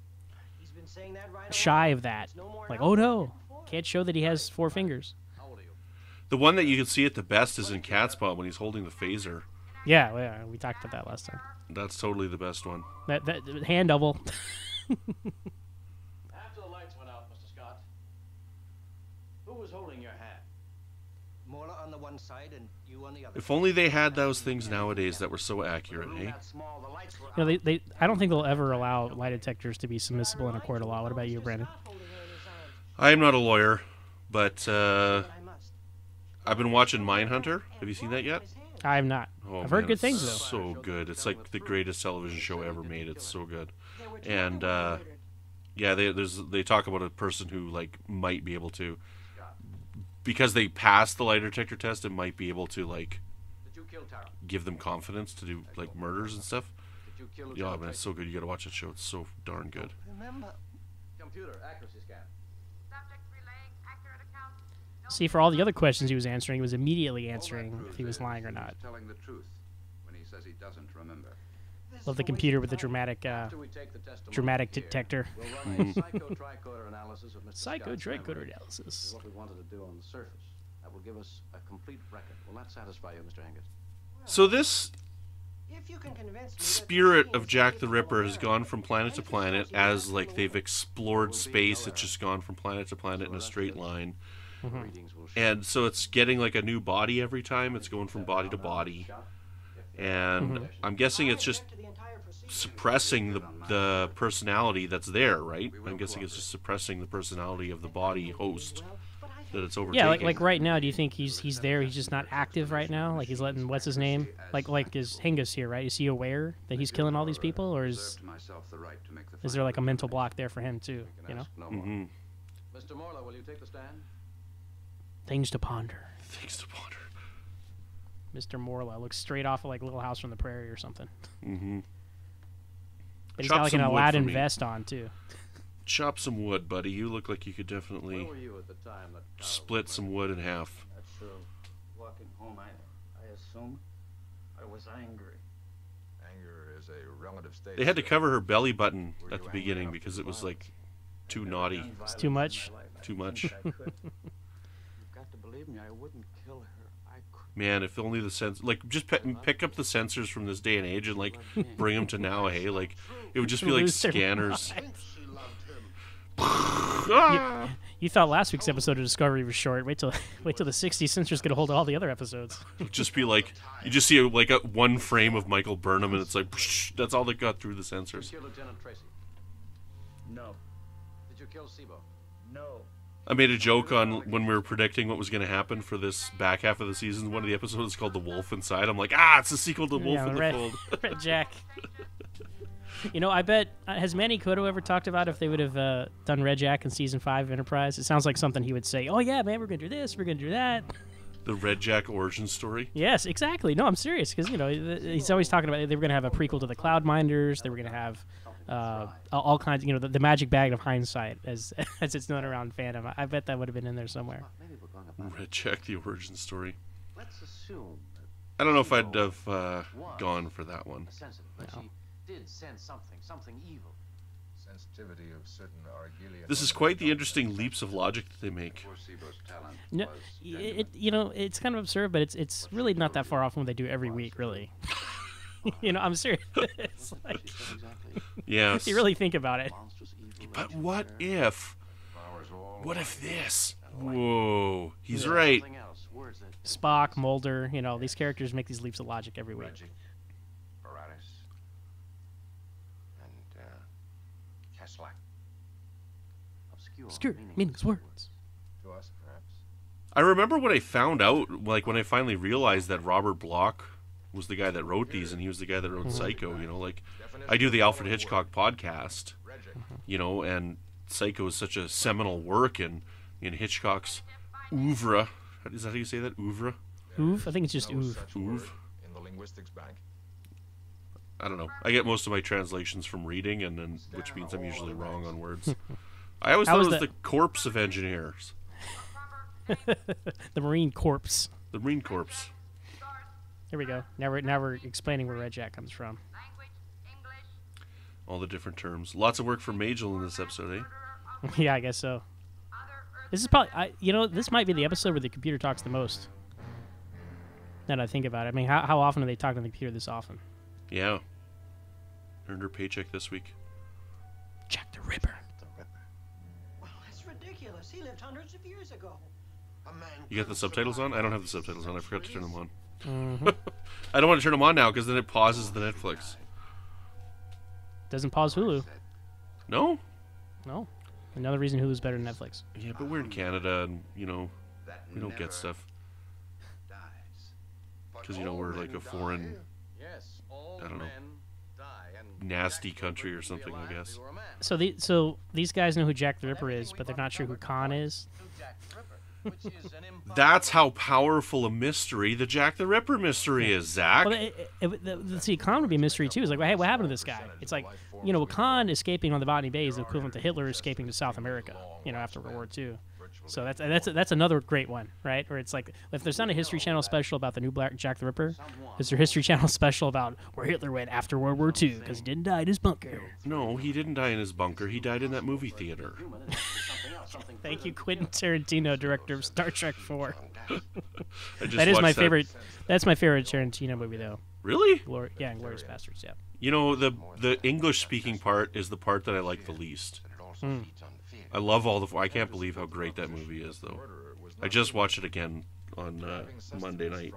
shy of that. Like, oh no, can't show that he has 4 fingers. The one that you can see at the best is in Catspaw when he's holding the phaser. Yeah, we talked about that last time. That's totally the best one. That hand double. After the lights went out, Mr. Scott, who was holding your hand? Mola on the one side and you on the other. If only they had those things nowadays that were so accurate, hey? You know, they I don't think they'll ever allow lie detectors to be submissible in a court of law. What about you, Brandon? I am not a lawyer, but I've been watching Mindhunter. Have you seen that yet? I have not. Oh, I've heard man, good things, it's though. So good. It's like the greatest television show ever made. It's so good. And yeah, they talk about a person who like might be able to, because they passed the lie detector test, it might be able to like give them confidence to do like murders and stuff. Yeah, man, it's so good. You gotta watch that show. It's so darn good. Remember. Computer accuracy scan. See, for all the other questions he was answering, he was immediately answering if he was lying or not. Telling the truth when he says he doesn't remember. Love the computer with the dramatic detector. We'll run a psychotrichoder analysis of Mr. Psychotrichoder Scott's analysis. This is what we wanted to do on the surface. That will give us a complete record. Will that satisfy you, Mr. Angus? So this If you can convince me that spirit the of Jack the Ripper has gone from planet to planet as like they've explored space. It's just gone from planet to planet in a straight line. And so it's getting like a new body every time. It's going from body to body. And I'm guessing it's just suppressing the personality that's there, right? I'm guessing it's just suppressing the personality of the body host that it's overtaking. Yeah, like right now, do you think he's there? He's just not active right now. Like he's letting what's his name? Like is Hengist here, right? Is he aware that he's killing all these people, or is there like a mental block there for him too? You know. Mm-hmm. Mr. Morla, will you take the stand? Things to ponder. Things to ponder. Mr. Morla looks straight off of like Little House on the Prairie or something. Mm-hmm. But he's got like an Aladdin vest on too. Chop some wood, buddy. You look like you could definitely Where were you at the time that split some wood in half. That's true. Walking home, I assume I was angry. Anger is a relative state. They had to cover her belly button at the beginning because it was like too naughty. It's too much. Too much. You've got to believe me, I wouldn't kill her. I could. Man, if only the sense, like, just pick up the sensors from this day and age and like bring them to now. Hey, like, it would just be like Lose their scanners. You, You thought last week's episode of Discovery was short. Wait till the 60th Century's get a hold of all the other episodes. It'll just be like, you just see like one frame of Michael Burnham, and it's like, psh, that's all that got through the sensors. Did you kill Lieutenant Tracy? No. Did you kill Sibo? No. I made a joke on when we were predicting what was going to happen for this back half of the season. One of the episodes is called The Wolf Inside. I'm like, it's a sequel to Wolf in the Fold. Red Jack. You know, I bet, has Manny Cotto ever talked about if they would have done Red Jack in Season 5 of Enterprise? It sounds like something he would say, oh yeah, man, we're going to do this, we're going to do that. The Red Jack origin story? Yes, exactly. No, I'm serious, because, you know, he's always talking about they were going to have a prequel to the Cloud Minders, they were going to have all kinds, you know, the magic bag of hindsight, as it's known around fandom. I bet that would have been in there somewhere. Red Jack, the origin story. Let's assume I don't know if I'd have gone for that one. that she did sense something evil. Sensitivity of certain Argelian. This is quite the interesting leaps of logic that they make. No, you know, it's kind of absurd, but it's really not that far off from what they do every week, really. You know, I'm serious. It's like, yes. if you really think about it. But what if? What if this? Whoa, he's right. Spock, Mulder, you know, these characters make these leaps of logic every week. Obscure meaningless words. To us, perhaps. I remember when I found out, like when I finally realized that Robert Bloch was the guy that wrote these, and he was the guy that wrote Psycho. You know, like I do the Alfred Hitchcock podcast, you know, and Psycho is such a seminal work in Hitchcock's oeuvre. Is that how you say that? Oeuvre? Oeuvre? I think it's just oeuvre. Oeuvre. In the linguistics bank. I don't know. I get most of my translations from reading, and then which means I'm usually wrong on words. I always thought it was the corpse of engineers. The Marine Corps. The Marine Corps. Here we go. Now we're explaining where Red Jack comes from. All the different terms. Lots of work for Majel in this episode, eh? Yeah, I guess so. This is probably, this might be the episode where the computer talks the most. Now that I think about it. I mean, how often are they talking to the computer this often? Yeah. Earned her paycheck this week. Jack the Ripper. Well, that's ridiculous. He lived hundreds of years ago. You got the subtitles on? I don't have the subtitles on. I forgot to turn them on. Mm-hmm. I don't want to turn them on now because then it pauses the Netflix. Doesn't pause Hulu. No? No. Another reason Hulu's better than Netflix. Yeah, but we're in Canada and, you know, we don't get stuff. Because, you know, we're like a foreign, I don't know, nasty country or something, I guess. So these guys know who Jack the Ripper is, but they're not sure who Khan is. That's how powerful a mystery the Jack the Ripper mystery is, Zach. Well, see, Khan would be a mystery too. It's like, well, hey, what happened to this guy? It's like, you know, Khan escaping on the Botany Bay is the equivalent to Hitler escaping to South America, you know, after World War II. So that's another great one, right? Where it's like, if there's not a History Channel special about the new Black Jack the Ripper, there's a History Channel special about where Hitler went after World War II because he didn't die in his bunker. No, he didn't die in his bunker. He died in that movie theater. Thank you, Quentin Tarantino, director of Star Trek 4. That is my favorite. That's my favorite Tarantino movie, though. Really? Yeah, Inglourious Basterds. Yeah. You know, the English speaking part is the part that I like the least. I love all the. I can't believe how great that movie is, though. I just watched it again on Monday night.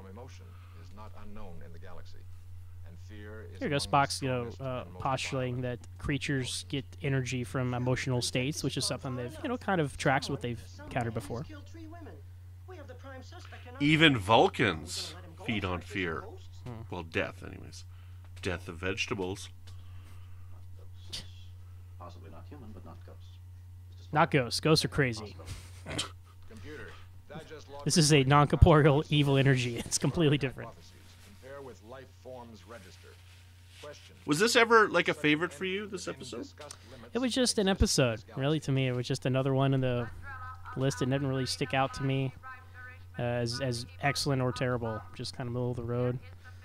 Here we go. Spock's, postulating that creatures get energy from emotional states, which is something they've, kind of tracks what they've encountered before. Even Vulcans feed on fear. Well, death, anyways. Death of vegetables. Possibly not human, but not ghosts. Not ghosts. Ghosts are crazy. This is a non-corporeal evil energy. It's completely different. Was this ever like a favorite for you, this episode? It was just an episode. Really, to me, it was just another one in the list. It didn't really stick out to me as excellent or terrible. Just kind of middle of the road.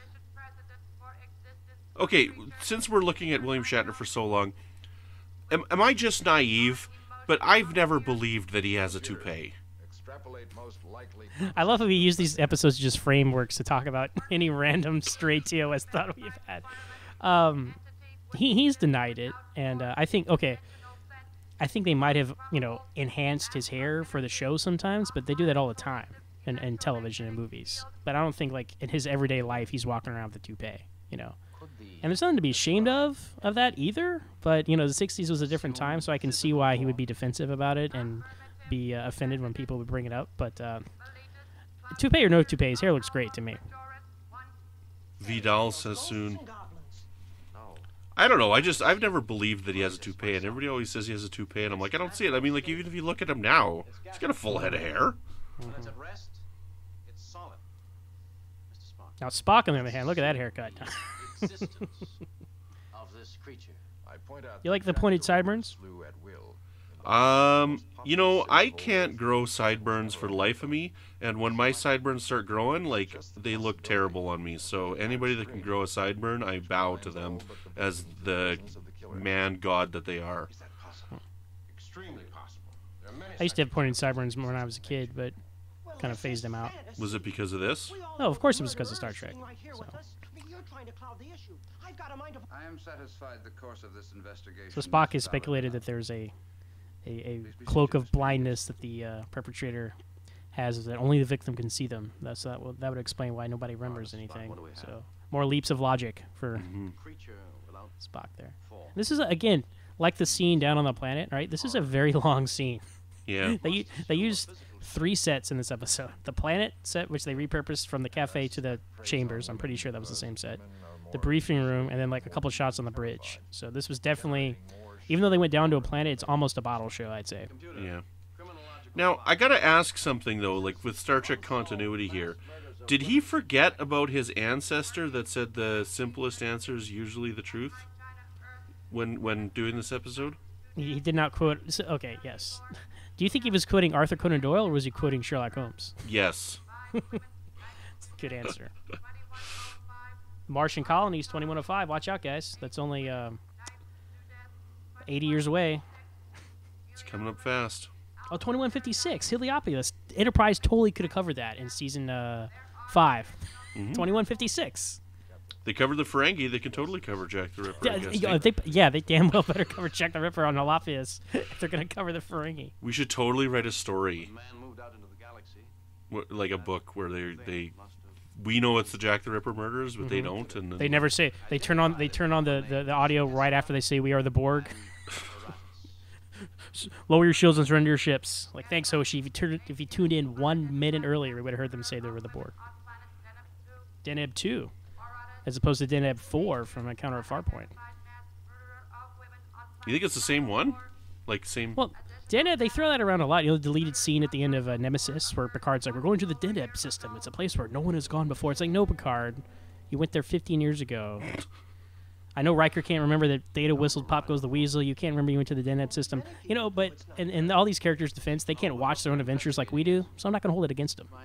Okay, since we're looking at William Shatner for so long, am I just naive? But I've never believed that he has a toupee. I love how we use these episodes as just frameworks to talk about any random stray TOS thought we've had. He's denied it, and I think, okay, I think they might have, enhanced his hair for the show sometimes, but they do that all the time in television and movies. But I don't think, like, in his everyday life, he's walking around with a toupee, And there's nothing to be ashamed of that either. But, the 60s was a different time, so I can see why he would be defensive about it and be offended when people would bring it up. But toupee or no toupee, his hair looks great to me. Vidal says soon. I don't know. I've never believed that he has a toupee, and everybody always says he has a toupee, and I'm like, I don't see it. I mean, like, even if you look at him now, he's got a full head of hair. When it's at rest, it's solid. Mr. Spock. Now Spock, on the other hand, look at that haircut. Existence of this creature. You like the pointed sideburns? I can't grow sideburns for the life of me, and when my sideburns start growing, like, they look terrible on me. So anybody that can grow a sideburn, I bow to them as the man god that they are. Extremely possible. I used to have pointed sideburns when I was a kid, but kind of phased them out. Was it because of this? No, of course it was because of Star Trek. So. I am satisfied the course of this investigation. So Spock has speculated that there's a cloak of blindness that the perpetrator has, that only the victim can see them. That would explain why nobody remembers anything. So more leaps of logic for Spock there. This is again like the scene down on the planet, right? This is a very long scene. Yeah. They used 3 sets in this episode. The planet set, which they repurposed from the cafe to the chambers. I'm pretty sure that was the same set. The briefing room, and then like a couple shots on the bridge. So this was definitely, even though they went down to a planet, it's almost a bottle show, I'd say. Yeah. Now, I gotta ask something, though, like with Star Trek continuity here. Did he forget about his ancestor that said the simplest answer is usually the truth when doing this episode? He did not quote... Okay, yes. Do you think he was quoting Arthur Conan Doyle, or was he quoting Sherlock Holmes? Yes. Good answer. Martian colonies, 2105. Watch out, guys. That's only 80 years away. It's coming up fast. Oh, 2156. Heliopolis. Enterprise totally could have covered that in season 5. 2156. They covered the Ferengi. They can totally cover Jack the Ripper. I guess, they damn well better cover Jack the Ripper on Heliopolis if they're going to cover the Ferengi. We should totally write a story, like a book where we know it's the Jack the Ripper murders, but they don't. And they never say. They turn on the audio right after they say, "We are the Borg." Lower your shields and surrender your ships. Like, thanks, Hoshi. If you tuned in 1 minute earlier, we would have heard them say they were the Borg. Deneb 2, as opposed to Deneb 4 from Encounter at Farpoint. You think it's the same one? Like, same... Well, Deneb, they throw that around a lot. The deleted scene at the end of Nemesis, where Picard's like, we're going to the Deneb system. It's a place where no one has gone before. It's like, no, Picard. You went there 15 years ago. I know Riker can't remember that Data whistled Pop Goes the Weasel. You can't remember you went to the Deneb system. But in all these characters' defense, they can't watch their own adventures like we do, so I'm not going to hold it against them.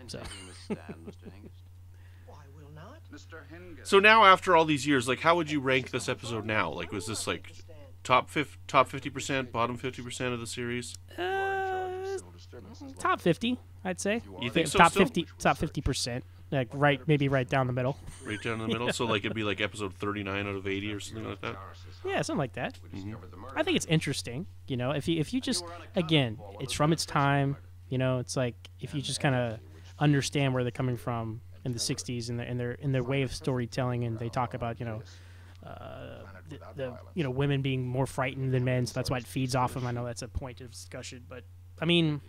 So now, after all these years, like, how would you rank this episode now? Like, was this, like, top 50%, bottom 50% of the series? Top 50, I'd say. You think so? Top 50%. Like maybe right down the middle. Right down the middle. So like it'd be like episode 39 out of 80 or something like that. Yeah, something like that. I think it's interesting. If you just, again, it's from its time. It's like if you just kind of understand where they're coming from in the 60s and in their way of storytelling, and they talk about the women being more frightened than men, so that's why it feeds off them. I know that's a point of discussion, but I mean,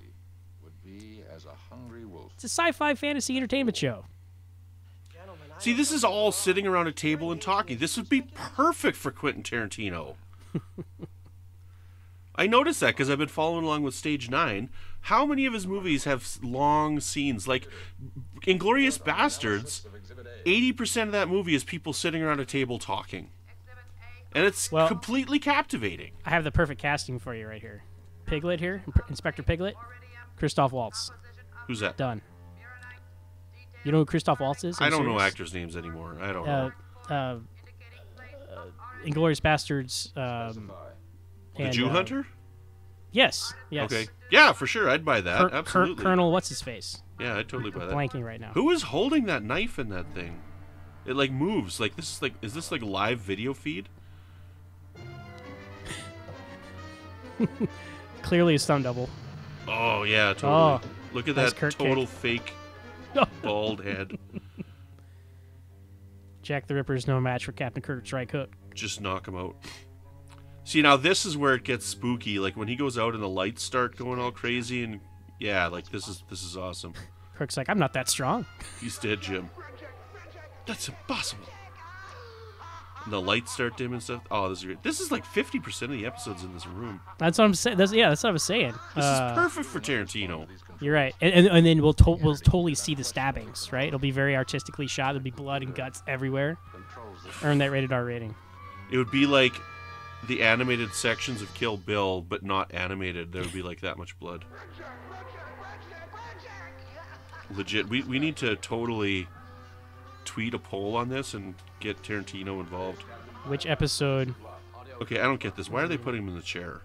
it's a sci-fi fantasy entertainment show. See, this is all sitting around a table and talking. This would be perfect for Quentin Tarantino. I noticed that because I've been following along with Stage 9. How many of his movies have long scenes? Like, Inglourious Bastards, 80% of that movie is people sitting around a table talking. And it's completely captivating. I have the perfect casting for you right here. Piglet here, Inspector Piglet, Christoph Waltz. Who's that? Done. You know who Christoph Waltz is? I don't know actors' names anymore. I don't know. Inglourious Bastards. The Jew Hunter? Yes. Okay. Yeah, for sure. I'd buy that. Absolutely. Colonel What's-His-Face. Yeah, I'd totally buy that. Blanking right now. Who is holding that knife in that thing? It, like, moves. Like, is this, like, live video feed? Clearly a stunt double. Oh, yeah, totally. Oh, Look at nice that Kirk total kick. fake bald head. Jack the Ripper is no match for Captain Kirk's right hook. Just knock him out. See, now this is where it gets spooky. Like when he goes out and the lights start going all crazy, and yeah, like this is awesome. Kirk's like, I'm not that strong. He's dead, Jim. That's impossible. And the lights start dim and stuff. Oh, this is great. This is like 50% of the episodes in this room. That's what I'm saying. That's what I was saying. This is perfect for Tarantino. You're right, and then we'll totally see the stabbings. Right, it'll be very artistically shot. There'll be blood and guts everywhere. Earn that rated R rating. It would be like the animated sections of Kill Bill, but not animated. There would be like that much blood. Legit. We need to totally tweet a poll on this and get Tarantino involved. Which episode? Okay, I don't get this. Why are they putting him in the chair?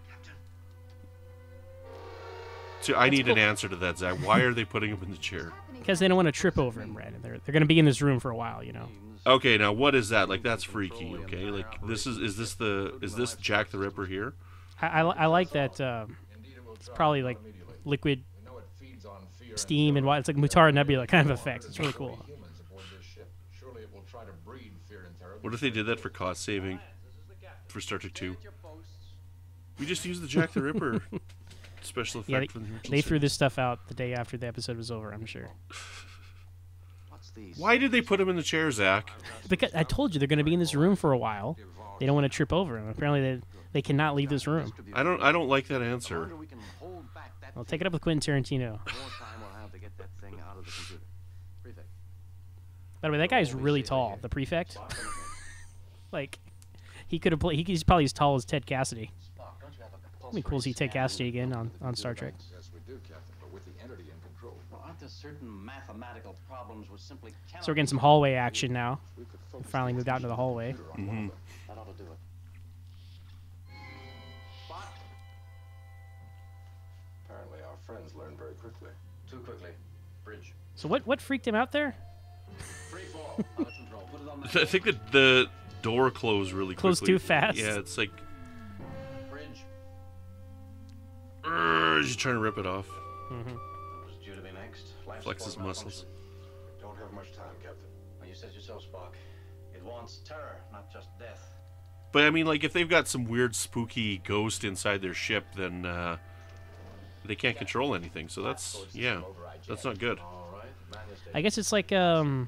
So I need an answer to that, Zach. Why are they putting him in the chair? Because they don't want to trip over him, Brandon. They're going to be in this room for a while, you know. Okay, now what is that? Like that's freaky. Okay, like this is this Jack the Ripper here? I like that. It's probably like liquid steam and it's like Mutara Nebula kind of effects. It's really cool. What if they did that for cost saving for Star Trek 2? We just used the Jack the Ripper special effect Yeah, from the original they threw series. this stuff out the day after the episode was over, I'm sure. Why did they put him in the chair, Zach? Because I told you they're going to be in this room for a while. They don't want to trip over him. Apparently they cannot leave this room. I don't like that answer. I'll take it up with Quentin Tarantino. By the way, that guy's really tall. The prefect. Like, he could have played. He's probably as tall as Ted Cassidy. How cool is he Ted Cassidy again on Star Trek? Yes, we do, Captain, but with the entity in control. Well, aren't there certain mathematical problems which simply cannot... So we're getting some hallway action now. We finally moved out into the hallway. Mm-hmm. That ought to do it. Apparently our friends learn very quickly. Too quickly. Bridge. So what freaked him out there? Free fall. Out of control. Put it on I think that the door closed really quickly. Closed too fast? Yeah, it's like Bridge. he's trying to rip it off. Mm-hmm. Who's due to be next? Life Flex support his muscles. malfunction. Don't have much time, Captain. Well, you said yourself, Spock. It wants terror, not just death. But I mean, like, if they've got some weird, spooky ghost inside their ship, then they can't control anything. So that's not good. I guess it's like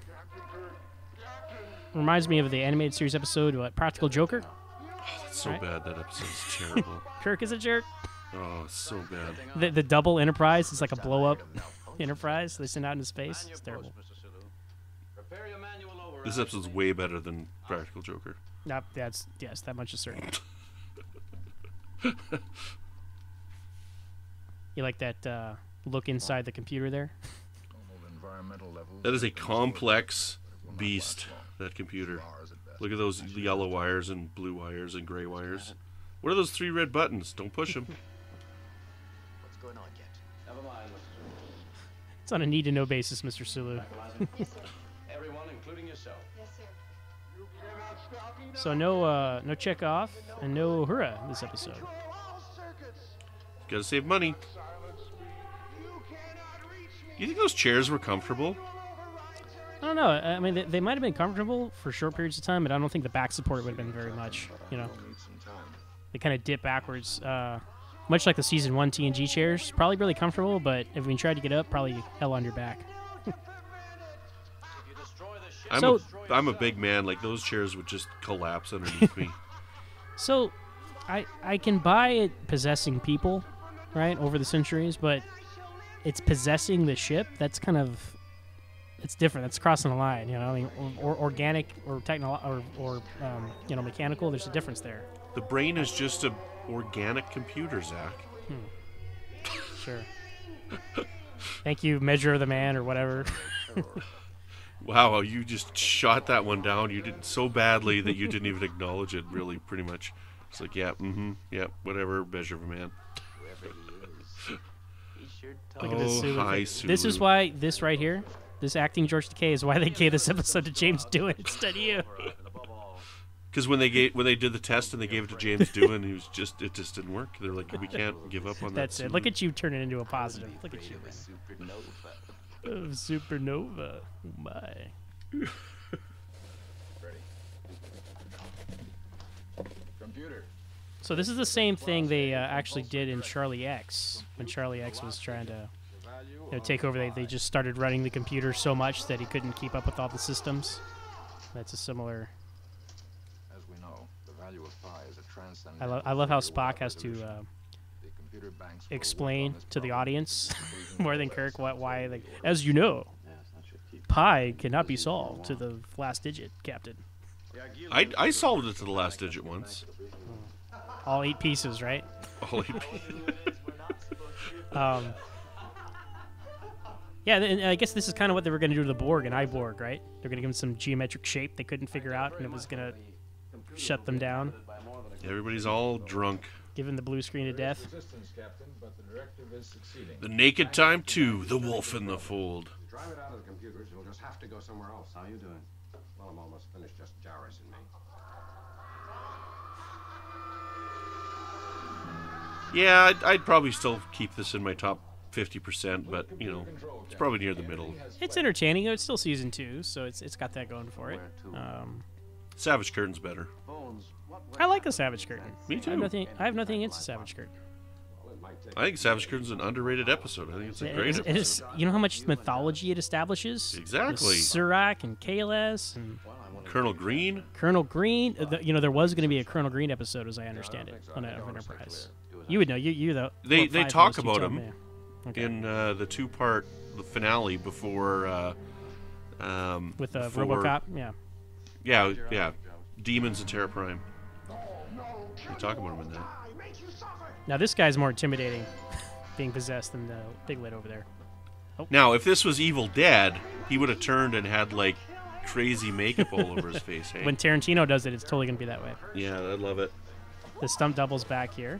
reminds me of the animated series episode, Practical Joker. Oh, that's so Right? bad. That episode's terrible. Kirk is a jerk. Oh, it's so bad. The double Enterprise is like a blow up Enterprise they send out into space. It's terrible. Prepare your manual over. This episode's way better than Practical Joker. Nope, yes, that much is certain. You like that look inside the computer there? That is a complex beast, that computer. Look at those yellow wires and blue wires and gray wires. What are those 3 red buttons? Don't push them. What's going on, Kent? Never mind, It's on a need-to-know basis, Mr. Sulu. Mr. Everyone, including yourself. Yes, sir. So no Chekhov and no Uhura this episode. Gotta save money. You think those chairs were comfortable? I don't know. I mean, they might have been comfortable for short periods of time, but I don't think the back support would have been very much. You know, they kind of dip backwards, much like the season 1 TNG chairs. Probably really comfortable, but if we tried to get up, probably hell on your back. I'm a big man. Like those chairs would just collapse underneath me. So, I can buy it possessing people, right, over the centuries, but it's possessing the ship. That's kind of, it's different. That's crossing the line, you know. I mean, or organic or mechanical. There's a difference there. The brain is just an organic computer, Zach. Sure. Thank you, Measure of the Man or whatever. Wow, you just shot that one down. You did so badly that you didn't even acknowledge it, really, pretty much. It's like, yeah, whatever, Measure of a Man. Look at this, Sulu. Hi, This Sulu. is why this right here, this acting George Takei is why they gave this episode to James Doohan instead of you. Because when they did the test and they gave it to James Doohan, it just didn't work. They're like, we can't give up on that. That's it. Look at you turning into a positive. Look at you. Supernova. Oh my. Computer. So this is the same thing they actually did in Charlie X. When Charlie X was trying to take over, they just started running the computer so much that he couldn't keep up with all the systems. That's a similar... As we know, the value of pi is a transcendental... I love how Spock has to explain to the audience more than Kirk why they... As you know, pi cannot be solved to the last digit, Captain. I solved it to the last digit once. All 8 pieces, right? All 8 pieces. Yeah, and I guess this is kind of what they were going to do to the Borg and Iborg, right? They're going to give them some geometric shape they couldn't figure out, and it was going to shut them down. Everybody's all drunk. Given the blue screen to death. The Naked Time 2, The Wolf in the Fold. Drive it out of the computers, you'll just have to go somewhere else. How are you doing? Well, I'm almost finished, just Jarvis and me. Yeah, I'd probably still keep this in my top 50%, but, you know, it's probably near the middle. It's entertaining. It's still season 2, so it's got that going for it. Savage Curtain's better. I like the Savage Curtain. Me too. I have nothing against the Savage Curtain. I think Savage Curtain's an underrated episode. I think it's a great episode. You know how much mythology it establishes? Exactly. Surak and KLS and Colonel Green. Colonel Green. There was going to be a Colonel Green episode, as I understand it, on Enterprise. You would know. You though. They talk about him okay. in the 2-part finale before. With RoboCop, yeah. Yeah. Demons and Terra Prime. They talk about him in that. Now this guy's more intimidating, being possessed than the big lid over there. Oh. Now, if this was Evil Dead, he would have turned and had like crazy makeup all over his face. Hey? When Tarantino does it, it's totally gonna be that way. Yeah, I love it. The stump double's back here.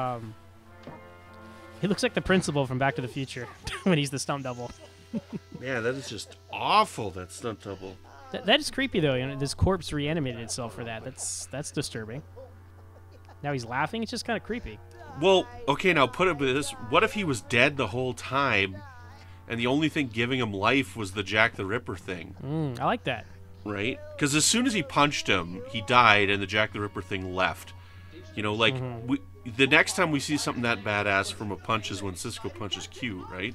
He looks like the principal from Back to the Future when he's the stump double. Yeah, that is just awful. That stunt double. That is creepy though. You know, this corpse reanimated itself for that. That's disturbing. Now he's laughing. It's just kind of creepy. Well, okay, now put it with this. What if he was dead the whole time, and the only thing giving him life was the Jack the Ripper thing? I like that. Right? Because as soon as he punched him, he died, and the Jack the Ripper thing left. You know, like, the next time we see something that badass from a punch is when Cisco punches Q, right?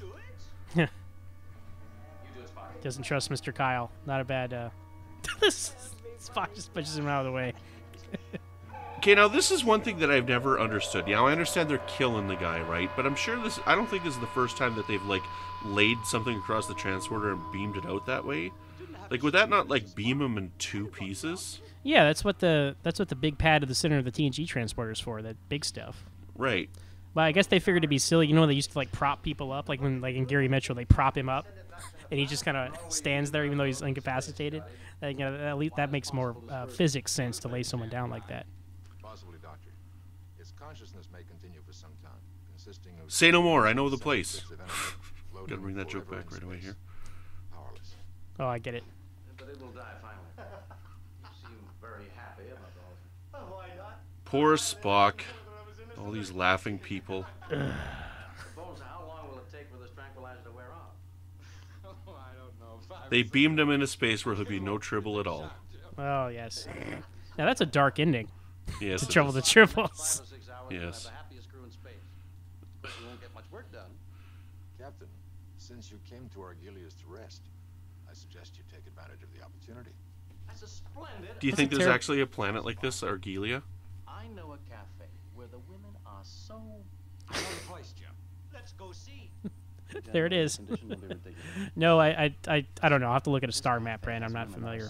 Doesn't trust Mr. Kyle. Not a bad... Spock just pushes him out of the way. Okay, now this is one thing that I've never understood. Now, I understand they're killing the guy, right? But I'm sure I don't think this is the first time that they've, like, laid something across the transporter and beamed it out that way. Like, would that not, like, beam him in 2 pieces? Yeah, that's what the big pad at the center of the TNG transporter is for, that big stuff. Right. But I guess they figured it'd be silly. You know, they used to, like, prop people up, like when, like, in Gary Mitchell, they prop him up, and he just kind of stands there even though he's incapacitated. Like, you know, at least that makes more physics sense to lay someone down like that. Possibly, Doctor. Its consciousness may continue for some time, consisting of... Say no more. I know the place. Gotta bring that joke back right away here. Powerless. Oh, I get it. But it will die finally. You seem very happy about all of it. Why not? Poor Spock. All these laughing people. Bones, how long will it take for this tranquilizer to wear off? Oh, I don't know. They beamed him into space where there'll be no tribble at all. Oh, yes. Now, that's a dark ending. Yes, to trouble the tribbles. Yes. You won't get much work done. Captain, since you came to Argelius to rest, I suggest you take advantage of the opportunity. That's a splendid... Do you think there's actually a planet like this, Argelia? I know a cafe where the women are so... Place, Jim. Let's go see. There it is. No, I don't know. I'll have to look at a star map, Brand. I'm not familiar.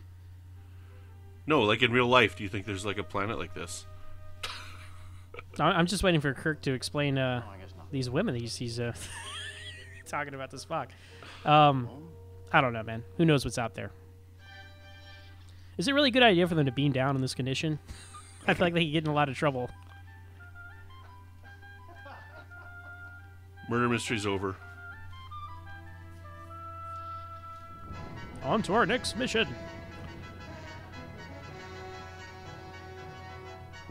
No, like in real life, do you think there's like a planet like this? I'm just waiting for Kirk to explain these women he's talking about the Spock. I don't know, man. Who knows what's out there? Is it really a good idea for them to beam down in this condition? I feel like they could get in a lot of trouble. Murder mystery's over. On to our next mission.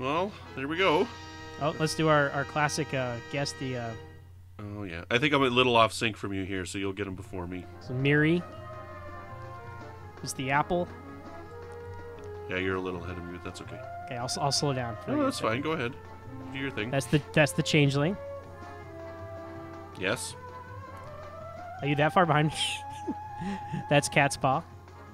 Well, there we go. Oh, let's do our classic guess. Oh, yeah. I think I'm a little off sync from you here, so you'll get them before me. So Miri is the apple. Yeah, you're a little ahead of me, but that's okay. Okay, I'll slow down. Oh, that's fine. Go ahead. Do your thing. That's the changeling. Yes. Are you that far behind me? That's Cat's Paw.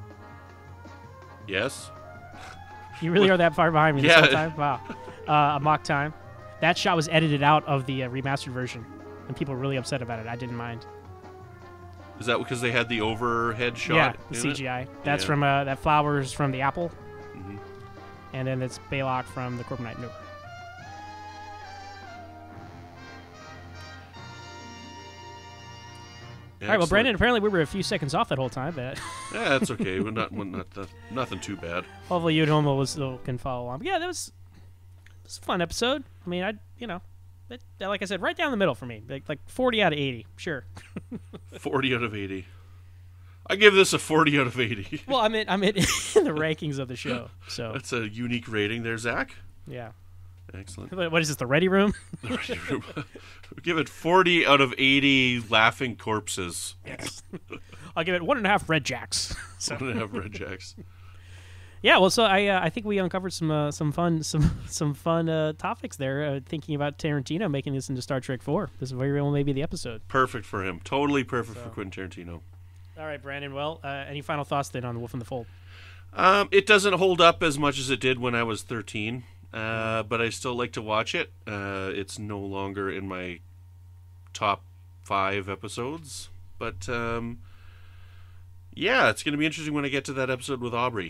Yes. You really are that far behind me this Yeah. whole time? Wow. A mock time. That shot was edited out of the remastered version, and people were really upset about it. I didn't mind. Is that because they had the overhead shot? Yeah, the in CGI. It? That's Yeah. from that flowers from the apple, Mhm. and then it's Baylock from the Corpinite Note. All right, well, Brandon, apparently we were a few seconds off that whole time, but Yeah, that's okay. We're nothing too bad. hopefully you at home can follow along. But yeah, it was a fun episode. I mean, like I said, right down the middle for me, like 40 out of 80, sure. 40 out of 80. I give this a 40 out of 80. Well, I'm in the rankings of the show, so That's a unique rating there, Zach. yeah. Excellent. What is this, the Ready Room? Give it 40 out of 80 laughing corpses. Yes. I'll give it 1.5 Red Jacks. So. 1.5 Red Jacks. Yeah, well, so I think we uncovered some fun topics there. Thinking about Tarantino making this into Star Trek 4. This very well may be the episode. Perfect for him. Totally perfect for Quentin Tarantino. All right, Brandon. Well, any final thoughts then on The Wolf in the Fold? It doesn't hold up as much as it did when I was 13, but I still like to watch it. It's no longer in my top 5 episodes, but yeah, it's going to be interesting when I get to that episode with Aubrey.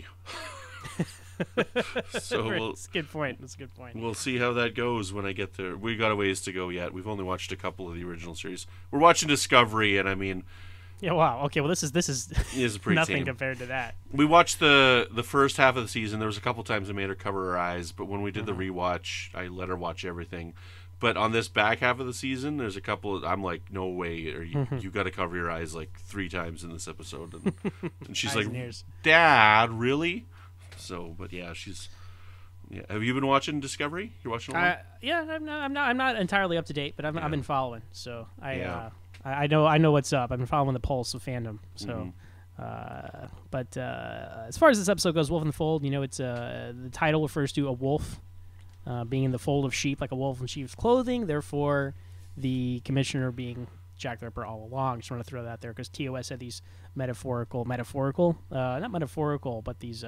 So That's a good point. That's a good point. We'll see how that goes when I get there. We got a ways to go yet. We've only watched a couple of the original series. We're watching Discovery, and I mean, yeah, wow. Okay, well, this is pretty nothing tame. compared to that. We watched the first half of the season. There was a couple times I made her cover her eyes, but when we did the rewatch, I let her watch everything. But on this back half of the season, there's a couple. I'm like, no way, or you got to cover your eyes like 3 times in this episode, and she's like, Dad, really? So, but yeah, she's. Yeah. Have you been watching Discovery? You're watching along? Yeah, I'm not entirely up to date, but I've been following. So I know what's up. I've been following the pulse of fandom. So, but as far as this episode goes, Wolf in the Fold, it's the title refers to a wolf being in the fold of sheep, like a wolf in sheep's clothing. Therefore, the commissioner being Jack the Ripper all along. Just want to throw that there because TOS had these not metaphorical, but these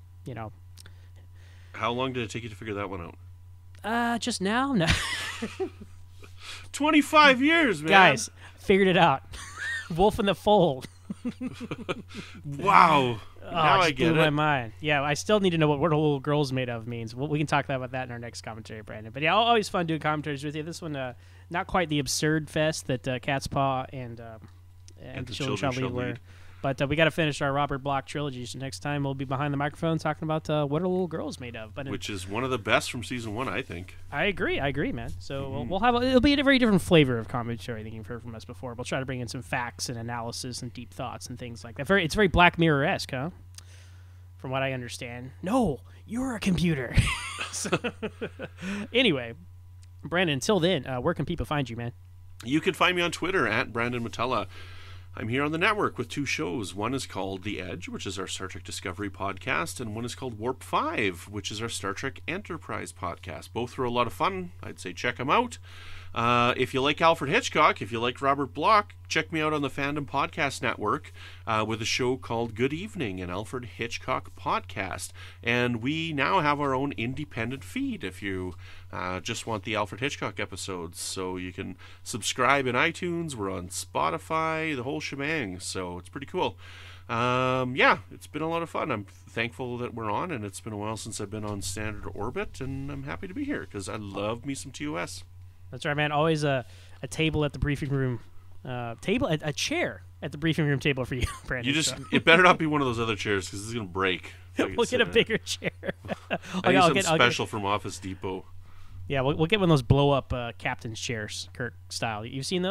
How long did it take you to figure that one out? Just now. No. 25 years, man. Guys, figured it out. Wolf in the Fold. Wow. Now I get blew it. my mind. Yeah, I still need to know what a little girl's made of means. We can talk about that in our next commentary, Brandon. But yeah, always fun doing commentaries with you. This one, not quite the absurd fest that Cat's Paw and the Children Shall Lead. But we got to finish our Robert Bloch trilogy. So next time we'll be behind the microphone talking about what are little girls made of. But which is one of the best from season 1, I think. I agree, man. So we'll have it'll be a very different flavor of commentary than you've heard from us before. We'll try to bring in some facts and analysis and deep thoughts and things like that. It's very Black Mirror-esque, huh? From what I understand. No, you're a computer. Anyway, Brandon, until then, where can people find you, man? You can find me on Twitter at Brandon Matella. I'm here on the network with 2 shows. One is called The Edge, which is our Star Trek Discovery podcast, and one is called Warp 5, which is our Star Trek Enterprise podcast. Both are a lot of fun. I'd say check them out. If you like Alfred Hitchcock, if you like Robert Bloch, check me out on the Fandom Podcast Network with a show called Good Evening, an Alfred Hitchcock podcast. And we now have our own independent feed if you just want the Alfred Hitchcock episodes. So you can subscribe in iTunes. We're on Spotify, the whole shebang. So it's pretty cool. Yeah, it's been a lot of fun. I'm thankful that we're on, and it's been a while since I've been on Standard Orbit, and I'm happy to be here because I love me some TOS. That's right, man. Always a table at the briefing room, a chair at the briefing room table for you, Brandon. It better not be one of those other chairs because it's gonna break. We'll get a bigger chair. I need something special from Office Depot. Yeah, we'll get one of those blow up captain's chairs, Kirk style. You've seen those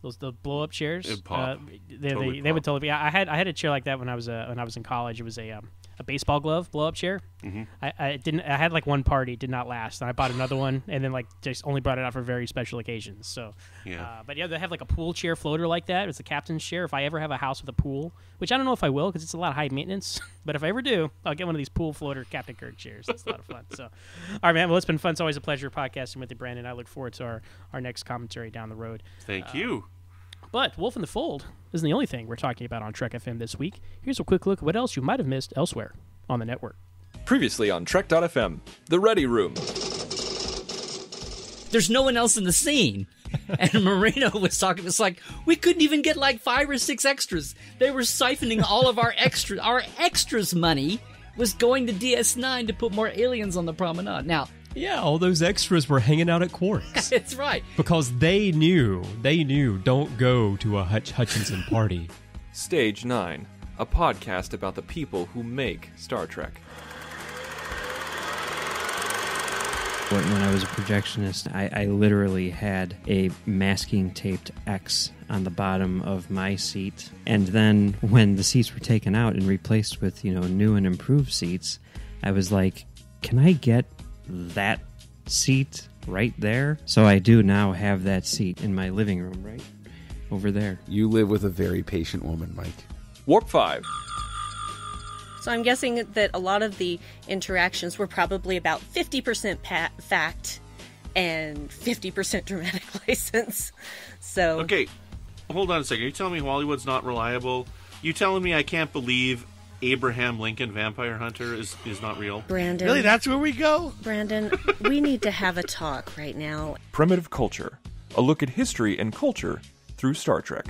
the blow up chairs. It'd pop. They would totally be. I had a chair like that when I was in college. It was a baseball glove blow up chair. Mm-hmm. I had like one party, it did not last, and I bought another one, and then like just only brought it out for very special occasions. So, but yeah, they have like a pool chair floater like that. It's the captain's chair. If I ever have a house with a pool, which I don't know if I will because it's a lot of high maintenance, but if I ever do, I'll get one of these pool floater Captain Kirk chairs. It's a lot of fun. So, all right, man. Well, it's been fun. It's always a pleasure podcasting with you, Brandon. I look forward to our next commentary down the road. Thank you. But Wolf in the Fold isn't the only thing we're talking about on Trek FM this week. Here's a quick look at what else you might have missed elsewhere on the network. Previously on Trek.fm, the Ready Room. There's no one else in the scene. And Marino was talking, it's like, we couldn't even get like 5 or 6 extras. They were siphoning all of our extras money was going to DS9 to put more aliens on the promenade. Now, yeah, all those extras were hanging out at Quarks. That's right. Because they knew, don't go to a Hutch Hutchinson party. Stage 9, a podcast about the people who make Star Trek. When I was a projectionist, I literally had a masking taped X on the bottom of my seat. And then when the seats were taken out and replaced with, new and improved seats, I was like, can I get that seat right there? So I do now have that seat in my living room right over there. You live with a very patient woman, Mike. Warp 5. So I'm guessing that a lot of the interactions were probably about 50% fact and 50% dramatic license. So okay, hold on a second. Are you telling me Hollywood's not reliable? You telling me I can't believe Abraham Lincoln Vampire Hunter is not real? Brandon. Really, that's where we go? Brandon, we need to have a talk right now. Primitive Culture, a look at history and culture through Star Trek.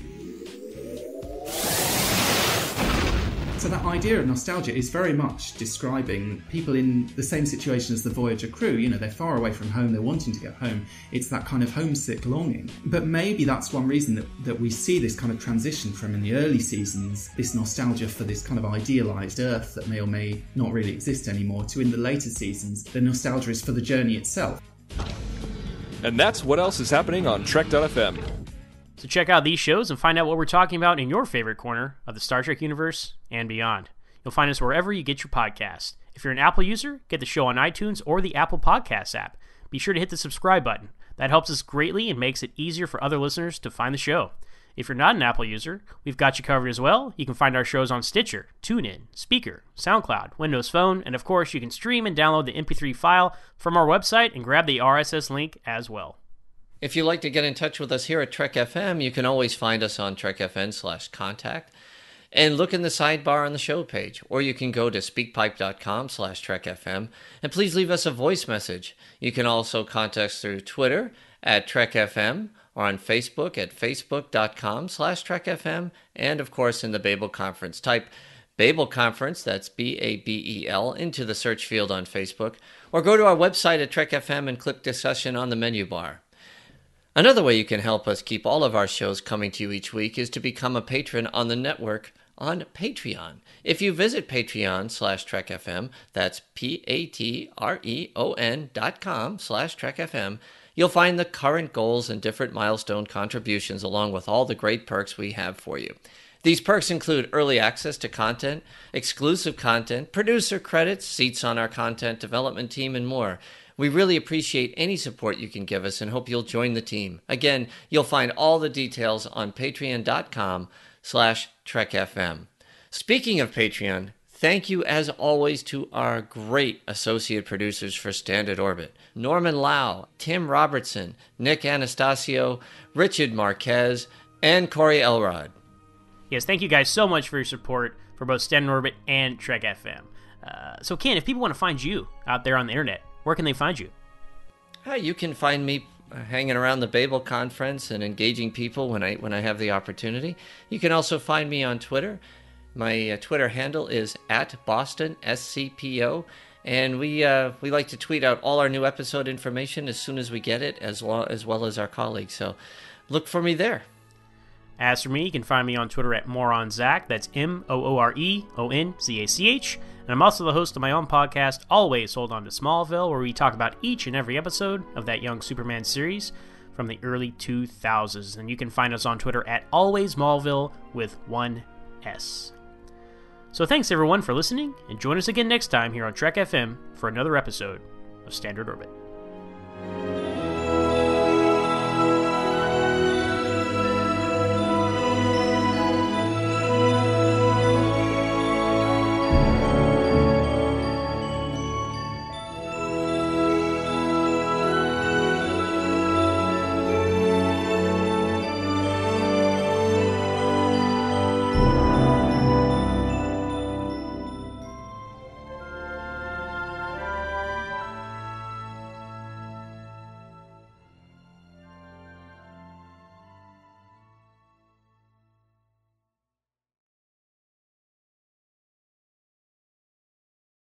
So that idea of nostalgia is very much describing people in the same situation as the Voyager crew. They're far away from home, they're wanting to get home. It's that kind of homesick longing. But maybe that's one reason that we see this kind of transition from, in the early seasons, this nostalgia for this kind of idealised Earth that may or may not really exist anymore, to in the later seasons, the nostalgia is for the journey itself. And that's what else is happening on Trek.fm. So check out these shows and find out what we're talking about in your favorite corner of the Star Trek universe and beyond. You'll find us wherever you get your podcast. If you're an Apple user, get the show on iTunes or the Apple Podcasts app. Be sure to hit the subscribe button. That helps us greatly and makes it easier for other listeners to find the show. If you're not an Apple user, we've got you covered as well. You can find our shows on Stitcher, TuneIn, Speaker, SoundCloud, Windows Phone, and of course you can stream and download the MP3 file from our website and grab the RSS link as well. If you'd like to get in touch with us here at Trek FM, you can always find us on Trek.fm/contact and look in the sidebar on the show page. Or you can go to speakpipe.com/TrekFM and please leave us a voice message. You can also contact us through Twitter at TrekFM or on Facebook at facebook.com/TrekFM and of course in the Babel Conference. Type Babel Conference, that's Babel, into the search field on Facebook, or go to our website at Trek FM and click discussion on the menu bar. Another way you can help us keep all of our shows coming to you each week is to become a patron on the network on Patreon. If you visit Patreon/TrekFM, that's patreon.com/TrekFM, you'll find the current goals and different milestone contributions along with all the great perks we have for you. These perks include early access to content, exclusive content, producer credits, seats on our content development team, and more. We really appreciate any support you can give us and hope you'll join the team. Again, you'll find all the details on patreon.com/TrekFM. Speaking of Patreon, thank you as always to our great associate producers for Standard Orbit, Norman Lau, Tim Robertson, Nick Anastasio, Richard Marquez, and Corey Elrod. Yes, thank you guys so much for your support for both Standard Orbit and Trek FM. So Ken, if people want to find you out there on the internet, where can they find you? You can find me hanging around the Babel Conference and engaging people when I have the opportunity. You can also find me on Twitter. My Twitter handle is @BostonSCPO, and we like to tweet out all our new episode information as soon as we get it, as well as our colleagues. So look for me there. As for me, you can find me on Twitter at MoronZach. That's MOOREONZACH. And I'm also the host of my own podcast, Always Hold On to Smallville, where we talk about each and every episode of that young Superman series. from the early 2000s. And you can find us on Twitter at AlwaysMallville with one S. So thanks everyone for listening, and join us again next time here on Trek FM for another episode of Standard Orbit.